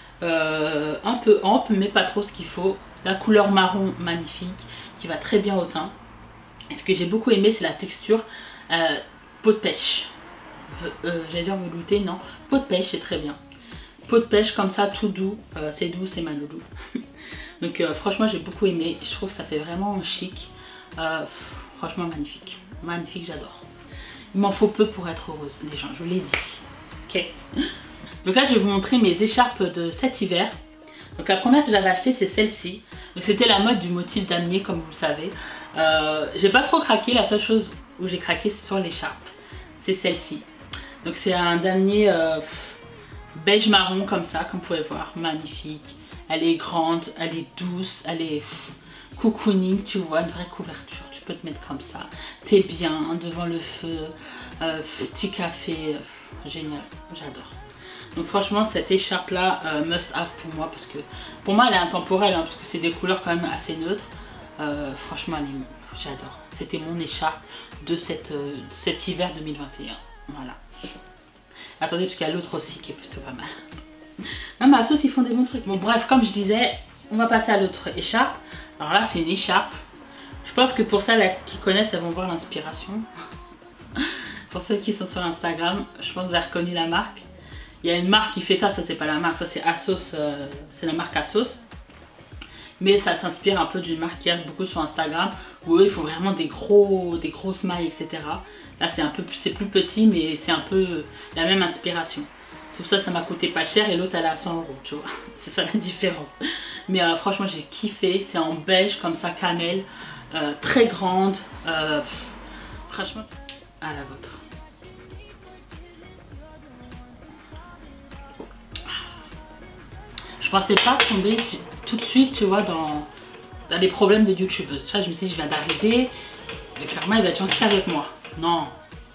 Un peu ample mais pas trop ce qu'il faut. La couleur marron magnifique qui va très bien au teint. Et ce que j'ai beaucoup aimé c'est la texture peau de pêche. J'allais dire velouté, non, peau de pêche c'est très bien. Peau de pêche comme ça, tout doux, c'est doux, c'est manoulou. Donc franchement j'ai beaucoup aimé, je trouve que ça fait vraiment chic. Franchement magnifique, magnifique, j'adore. Il m'en faut peu pour être heureuse les gens, je l'ai dit. Ok. Donc là je vais vous montrer mes écharpes de cet hiver. Donc la première que j'avais achetée c'est celle-ci. Donc c'était la mode du motif damier comme vous le savez. J'ai pas trop craqué, la seule chose où j'ai craqué c'est sur l'écharpe. C'est celle-ci. Donc c'est un damier beige marron comme ça, comme vous pouvez voir, magnifique. Elle est grande, elle est douce, elle est cocooning, tu vois, une vraie couverture. Tu peux te mettre comme ça. T'es bien devant le feu, petit café, génial, j'adore. Donc franchement cette écharpe là must have pour moi parce que pour moi elle est intemporelle hein, parce que c'est des couleurs quand même assez neutres. Franchement j'adore. C'était mon écharpe de cet hiver 2021. Voilà. Attendez parce qu'il y a l'autre aussi qui est plutôt pas mal. Non mais à Sauce ils font des bons trucs. Bon bref comme je disais on va passer à l'autre écharpe. Alors là c'est une écharpe. Je pense que pour celles qui connaissent elles vont voir l'inspiration. Pour ceux qui sont sur Instagram je pense que vous avez reconnu la marque. Il y a une marque qui fait ça, ça c'est pas la marque, ça c'est Asos, c'est la marque Asos. Mais ça s'inspire un peu d'une marque qui reste beaucoup sur Instagram où eux ils font vraiment des grosses mailles etc. Là c'est plus petit mais c'est un peu la même inspiration. Sauf ça m'a coûté pas cher et l'autre elle est à 100 €, tu vois. C'est ça la différence. Mais franchement j'ai kiffé, c'est en beige comme ça, cannelle, très grande. Franchement, à la vôtre. Je pensais pas tomber tout de suite, tu vois, dans les problèmes de youtubeuse. Tu vois, je me suis dit, je viens d'arriver, le karma il va être gentil avec moi. Non.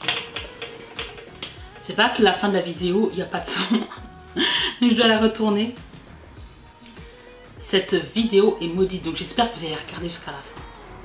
C'est pas que la fin de la vidéo, il n'y a pas de son. Je dois la retourner. Cette vidéo est maudite, donc j'espère que vous allez regarder jusqu'à la fin.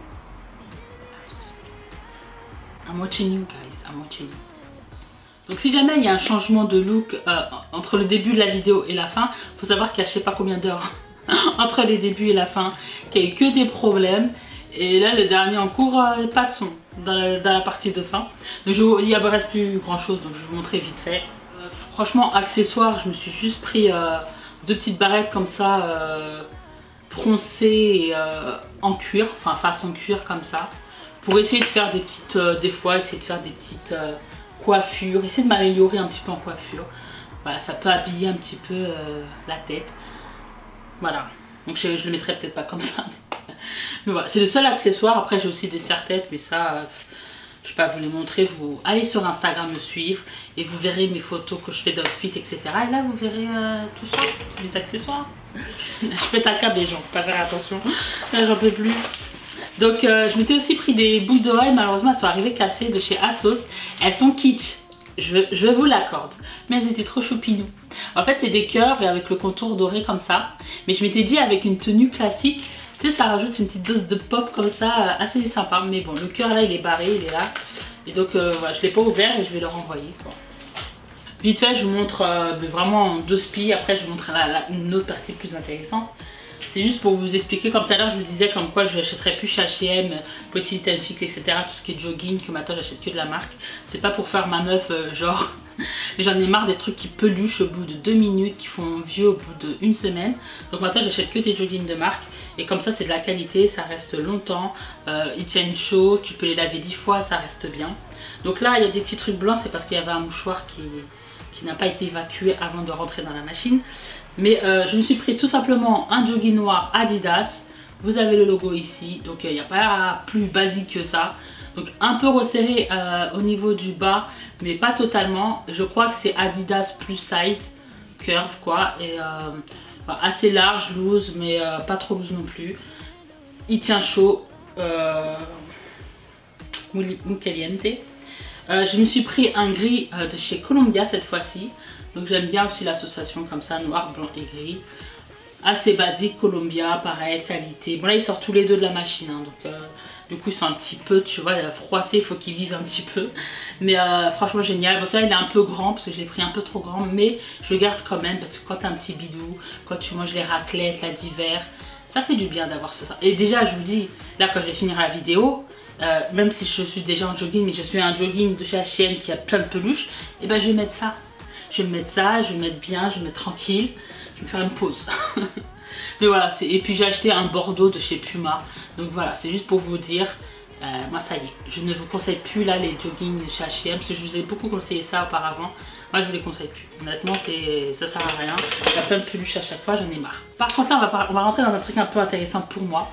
I'm watching you guys, I'm watching you. Donc si jamais il y a un changement de look entre le début de la vidéo et la fin, il faut savoir qu'il y a je sais pas combien d'heures entre les débuts et la fin, qu'il n'y a eu que des problèmes. Et là le dernier en cours, pas de son dans la partie de fin. Donc il n'y reste plus grand chose, donc je vais vous montrer vite fait. Franchement accessoires, je me suis juste pris deux petites barrettes comme ça, froncées et, en cuir, enfin façon cuir comme ça. Pour essayer de faire des petites, des fois essayer de faire des petites... coiffure, essayer de m'améliorer un petit peu en coiffure. Voilà, ça peut habiller un petit peu la tête. Voilà, donc je le mettrai peut-être pas comme ça. Mais voilà, c'est le seul accessoire. Après j'ai aussi des serre-têtes, mais ça, je vais pas vous les montrer. Vous allez sur Instagram me suivre et vous verrez mes photos que je fais d'outfit, etc. Et là vous verrez tout ça, tous les accessoires. Je pète un câble les gens, faut pas faire attention. Là j'en peux plus. Donc je m'étais aussi pris des boucles d'oreilles, malheureusement elles sont arrivées cassées de chez Asos. Elles sont kitsch, je vous l'accorde, mais elles étaient trop choupinous. En fait c'est des cœurs et avec le contour doré comme ça. Mais je m'étais dit avec une tenue classique, tu sais ça rajoute une petite dose de pop comme ça, assez sympa. Mais bon le cœur là il est barré, il est là. Et donc voilà, je ne l'ai pas ouvert et je vais le renvoyer. Bon. Vite fait je vous montre vraiment deux spies, après je vous montrerai une autre partie plus intéressante. C'est juste pour vous expliquer, comme tout à l'heure je vous disais comme quoi je n'achèterais plus chez H&M, Petit Fix, etc. Tout ce qui est jogging, que maintenant j'achète que de la marque. C'est pas pour faire ma meuf genre, mais j'en ai marre des trucs qui peluchent au bout de 2 minutes, qui font vieux au bout d'une semaine. Donc maintenant j'achète que des joggings de marque. Et comme ça c'est de la qualité, ça reste longtemps, ils tiennent chaud, tu peux les laver 10 fois, ça reste bien. Donc là il y a des petits trucs blancs, c'est parce qu'il y avait un mouchoir qui n'a pas été évacué avant de rentrer dans la machine. Mais je me suis pris tout simplement un jogging noir Adidas. Vous avez le logo ici, donc il n'y a pas plus basique que ça. Donc un peu resserré au niveau du bas, mais pas totalement. Je crois que c'est Adidas plus size, curve quoi. Et assez large, loose, mais pas trop loose non plus. Il tient chaud. Muy caliente. Je me suis pris un gris de chez Columbia cette fois-ci. Donc j'aime bien aussi l'association comme ça, noir, blanc et gris. Assez basique, Columbia, pareil, qualité. Bon là ils sortent tous les deux de la machine, hein, donc du coup ils sont un petit peu, tu vois, froissés, il faut qu'ils vivent un petit peu. Mais franchement génial. Bon ça il est un peu grand parce que je l'ai pris un peu trop grand, mais je le garde quand même parce que quand t'as un petit bidou, quand tu manges les raclettes, là d'hiver, ça fait du bien d'avoir ça. Et déjà je vous dis, là quand je vais finir la vidéo, même si je suis déjà en jogging, mais je suis un jogging de chez H&M qui a plein de peluches, et ben je vais mettre ça. Je vais me mettre ça, je vais me mettre bien, je vais me mettre tranquille. Je vais me faire une pause. Mais voilà, et puis j'ai acheté un bordeaux de chez Puma. Donc voilà, c'est juste pour vous dire, moi ça y est, je ne vous conseille plus là les joggings de chez H&M parce que je vous ai beaucoup conseillé ça auparavant. Moi je vous les conseille plus. Honnêtement, ça sert à rien. Il y a plein de peluches à chaque fois, j'en ai marre. Par contre là, on va rentrer dans un truc un peu intéressant pour moi.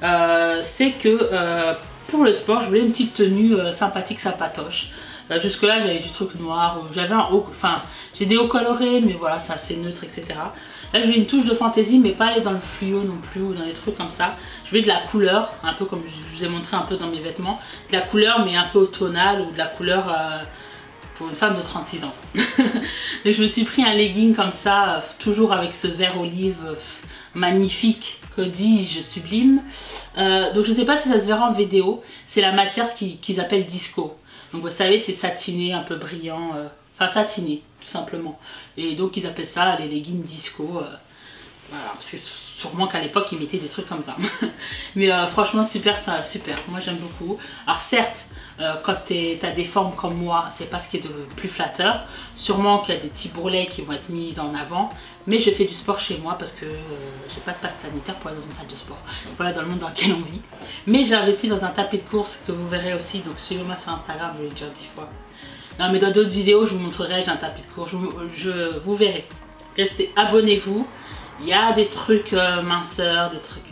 C'est que pour le sport, je voulais une petite tenue sympathique, sympatoche. Jusque là j'avais du truc noir, j'avais un haut, enfin j'ai des hauts colorés mais voilà c'est assez neutre etc. Là je voulais une touche de fantaisie mais pas aller dans le fluo non plus ou dans des trucs comme ça. Je voulais de la couleur, un peu comme je vous ai montré un peu dans mes vêtements, de la couleur mais un peu automnale ou de la couleur pour une femme de 36 ans. Donc je me suis pris un legging comme ça, toujours avec ce vert olive magnifique, que dis-je, sublime. Donc je sais pas si ça se verra en vidéo, c'est la matière qu'ils appellent disco. Donc vous savez c'est satiné, un peu brillant, enfin satiné tout simplement. Et donc ils appellent ça les leggings disco. Voilà, parce que sûrement qu'à l'époque ils mettaient des trucs comme ça. Mais franchement super, ça super, moi j'aime beaucoup. Alors certes, quand t'as des formes comme moi, c'est pas ce qui est de plus flatteur. Sûrement qu'il y a des petits bourrelets qui vont être mis en avant. Mais je fais du sport chez moi parce que j'ai pas de passe sanitaire pour aller dans une salle de sport. Voilà dans le monde dans lequel on vit. Mais j'ai investi dans un tapis de course que vous verrez aussi. Donc suivez-moi sur Instagram, je l'ai déjà 10 fois. Non mais dans d'autres vidéos je vous montrerai, j'ai un tapis de course. Vous verrez. Restez, abonnez-vous. Il y a des trucs minceurs, des trucs...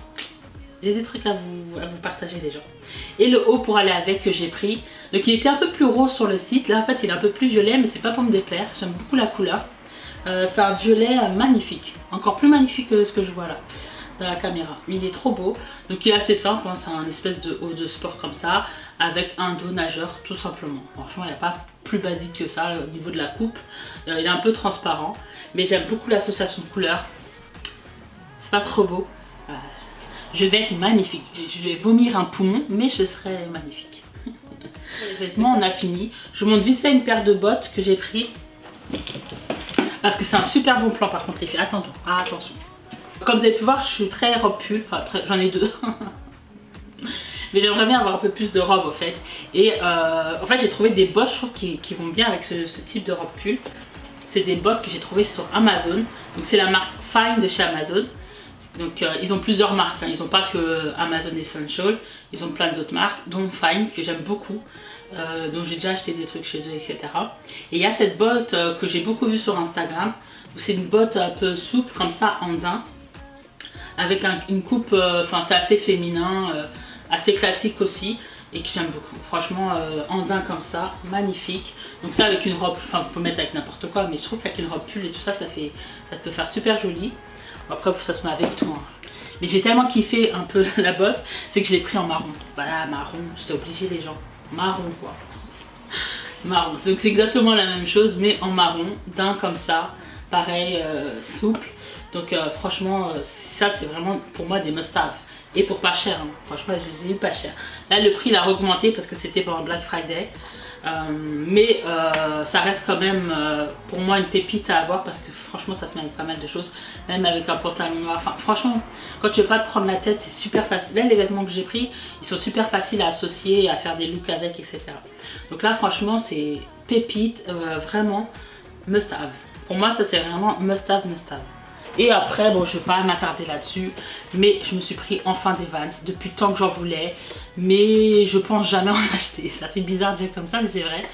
j'ai des trucs à vous partager déjà. Et le haut pour aller avec que j'ai pris. Donc il était un peu plus rose sur le site. Là en fait il est un peu plus violet mais c'est pas pour me déplaire. J'aime beaucoup la couleur. C'est un violet magnifique. Encore plus magnifique que ce que je vois là dans la caméra. Il est trop beau. Donc il est assez simple. Hein, c'est un espèce de haut de sport comme ça. Avec un dos nageur tout simplement. Franchement il n'y a pas plus basique que ça au niveau de la coupe. Il est un peu transparent. Mais j'aime beaucoup l'association de couleurs. C'est pas trop beau. Je vais être magnifique. Je vais vomir un poumon, mais je serai magnifique. Pour les vêtements, on a fini. Je vous montre vite fait une paire de bottes que j'ai pris. Parce que c'est un super bon plan par contre les filles. Attention. Comme vous avez pu voir, je suis très robe pull. Enfin, j'en ai deux. Mais j'aimerais bien avoir un peu plus de robe au fait. Et en fait, j'ai trouvé des bottes, je trouve, qui vont bien avec ce type de robe pull. C'est des bottes que j'ai trouvées sur Amazon. Donc c'est la marque Fine de chez Amazon. Donc ils ont plusieurs marques, hein. Ils n'ont pas que Amazon Essential, ils ont plein d'autres marques, dont Fine, que j'aime beaucoup, dont j'ai déjà acheté des trucs chez eux, etc. Et il y a cette botte que j'ai beaucoup vue sur Instagram, où c'est une botte un peu souple, comme ça, en daim, avec une coupe, enfin c'est assez féminin, assez classique aussi, et que j'aime beaucoup. Franchement, en daim comme ça, magnifique. Donc ça avec une robe, enfin vous pouvez mettre avec n'importe quoi, mais je trouve qu'avec une robe pull et tout ça, ça peut faire super joli. Après ça se met avec tout, hein. Mais j'ai tellement kiffé un peu la botte, c'est que je l'ai pris en marron. Voilà, marron, j'étais obligée les gens. Marron quoi. Marron, donc c'est exactement la même chose mais en marron, daim comme ça, pareil, souple. Donc franchement, ça c'est vraiment pour moi des must-have. Et pour pas cher, hein. Franchement je les ai eu pas cher. Là le prix il a augmenté parce que c'était pendant Black Friday. Mais ça reste quand même pour moi une pépite à avoir parce que franchement ça se met avec pas mal de choses, même avec un pantalon noir. Enfin franchement quand tu veux pas te prendre la tête c'est super facile. Là les vêtements que j'ai pris ils sont super faciles à associer, à faire des looks avec, etc. Donc là franchement c'est pépite, vraiment must have. Pour moi ça c'est vraiment must have. Et après, bon, je vais pas m'attarder là-dessus, mais je me suis pris enfin des Vans depuis le temps que j'en voulais, mais je pense jamais en acheter. Ça fait bizarre de dire comme ça, mais c'est vrai.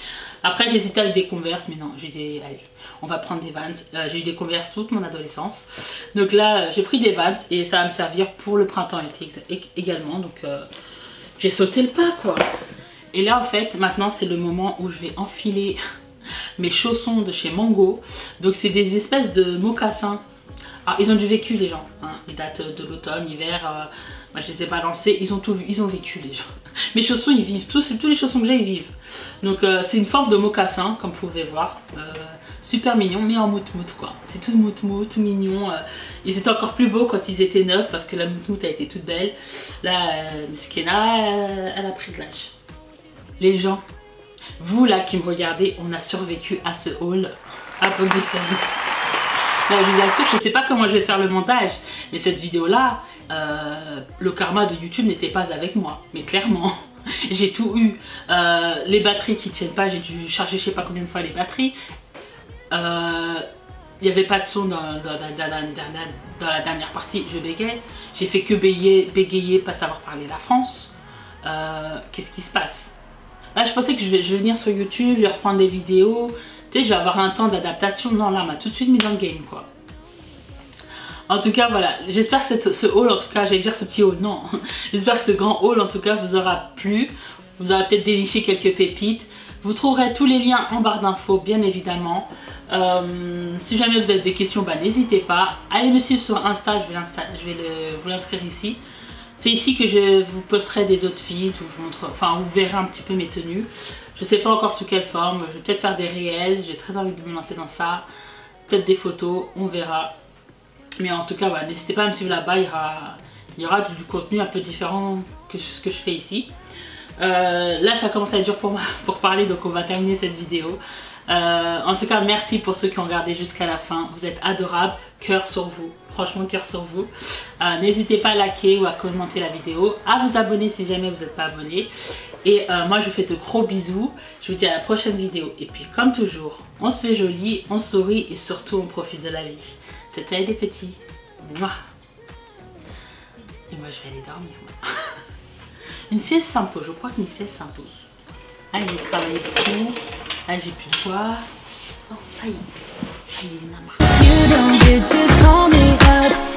Après j'hésitais avec des Converse, mais non, j'ai dit allez, on va prendre des Vans. J'ai eu des Converse toute mon adolescence. Donc là j'ai pris des Vans et ça va me servir pour le printemps-été également. Donc j'ai sauté le pas quoi. Et là en fait maintenant c'est le moment où je vais enfiler mes chaussons de chez Mango. Donc c'est des espèces de mocassins. Alors ils ont du vécu les gens, hein. Ils datent de l'automne, hiver, moi je les ai balancés, ils ont tout vu, ils ont vécu les gens. Mes chaussons ils vivent, tous les chaussons que j'ai ils vivent. Donc c'est une forme de mocassin comme vous pouvez voir, super mignon mais en mout-mout quoi. C'est tout mout-mout, tout mignon. Ils étaient encore plus beaux quand ils étaient neufs parce que la mout-mout a été toute belle. Là Miskena elle a pris de l'âge. Les gens, vous là qui me regardez, on a survécu à ce haul. Applaudissez-vous. Là, je vous assure, je ne sais pas comment je vais faire le montage, mais cette vidéo-là, le karma de YouTube n'était pas avec moi. Mais clairement, j'ai tout eu. Les batteries qui ne tiennent pas, j'ai dû charger je ne sais pas combien de fois les batteries. Il n'y avait pas de son dans la dernière partie, je bégayais. J'ai fait que bégayer, pas savoir parler la France. Qu'est-ce qui se passe? Là, je pensais que je vais venir sur YouTube, je vais reprendre des vidéos. Tu sais, je vais avoir un temps d'adaptation. Non, là, on m'a tout de suite mis dans le game, quoi. En tout cas, voilà. J'espère que ce haul, en tout cas, j'allais dire ce petit haul, non. J'espère que ce grand haul, en tout cas, vous aura plu. Vous aurez peut-être déniché quelques pépites. Vous trouverez tous les liens en barre d'infos, bien évidemment. Si jamais vous avez des questions, bah, n'hésitez pas. Allez me suivre sur Insta, je vais vous l'inscrire ici. C'est ici que je vous posterai des outfits, où je montre, enfin vous verrez un petit peu mes tenues. Je sais pas encore sous quelle forme, je vais peut-être faire des réels, j'ai très envie de me lancer dans ça. Peut-être des photos, on verra. Mais en tout cas, voilà, n'hésitez pas à me suivre là-bas, il y aura du contenu un peu différent que ce que je fais ici. Là ça commence à être dur pour moi pour parler, donc on va terminer cette vidéo. En tout cas, merci pour ceux qui ont regardé jusqu'à la fin, vous êtes adorables, cœur sur vous. Franchement, cœur sur vous. N'hésitez pas à liker ou à commenter la vidéo, à vous abonner si jamais vous n'êtes pas abonné. Et moi, je vous fais de gros bisous. Je vous dis à la prochaine vidéo. Et puis, comme toujours, on se fait joli, on sourit et surtout, on profite de la vie. Ciao, ciao les petits. Mouah. Et moi, je vais aller dormir. Une sieste s'impose. Je crois qu'une sieste s'impose. Ah, j'ai travaillé beaucoup. Ah, j'ai plus de poids. Oh, ça y est. Ça y est, Nama. You don't get to call me up.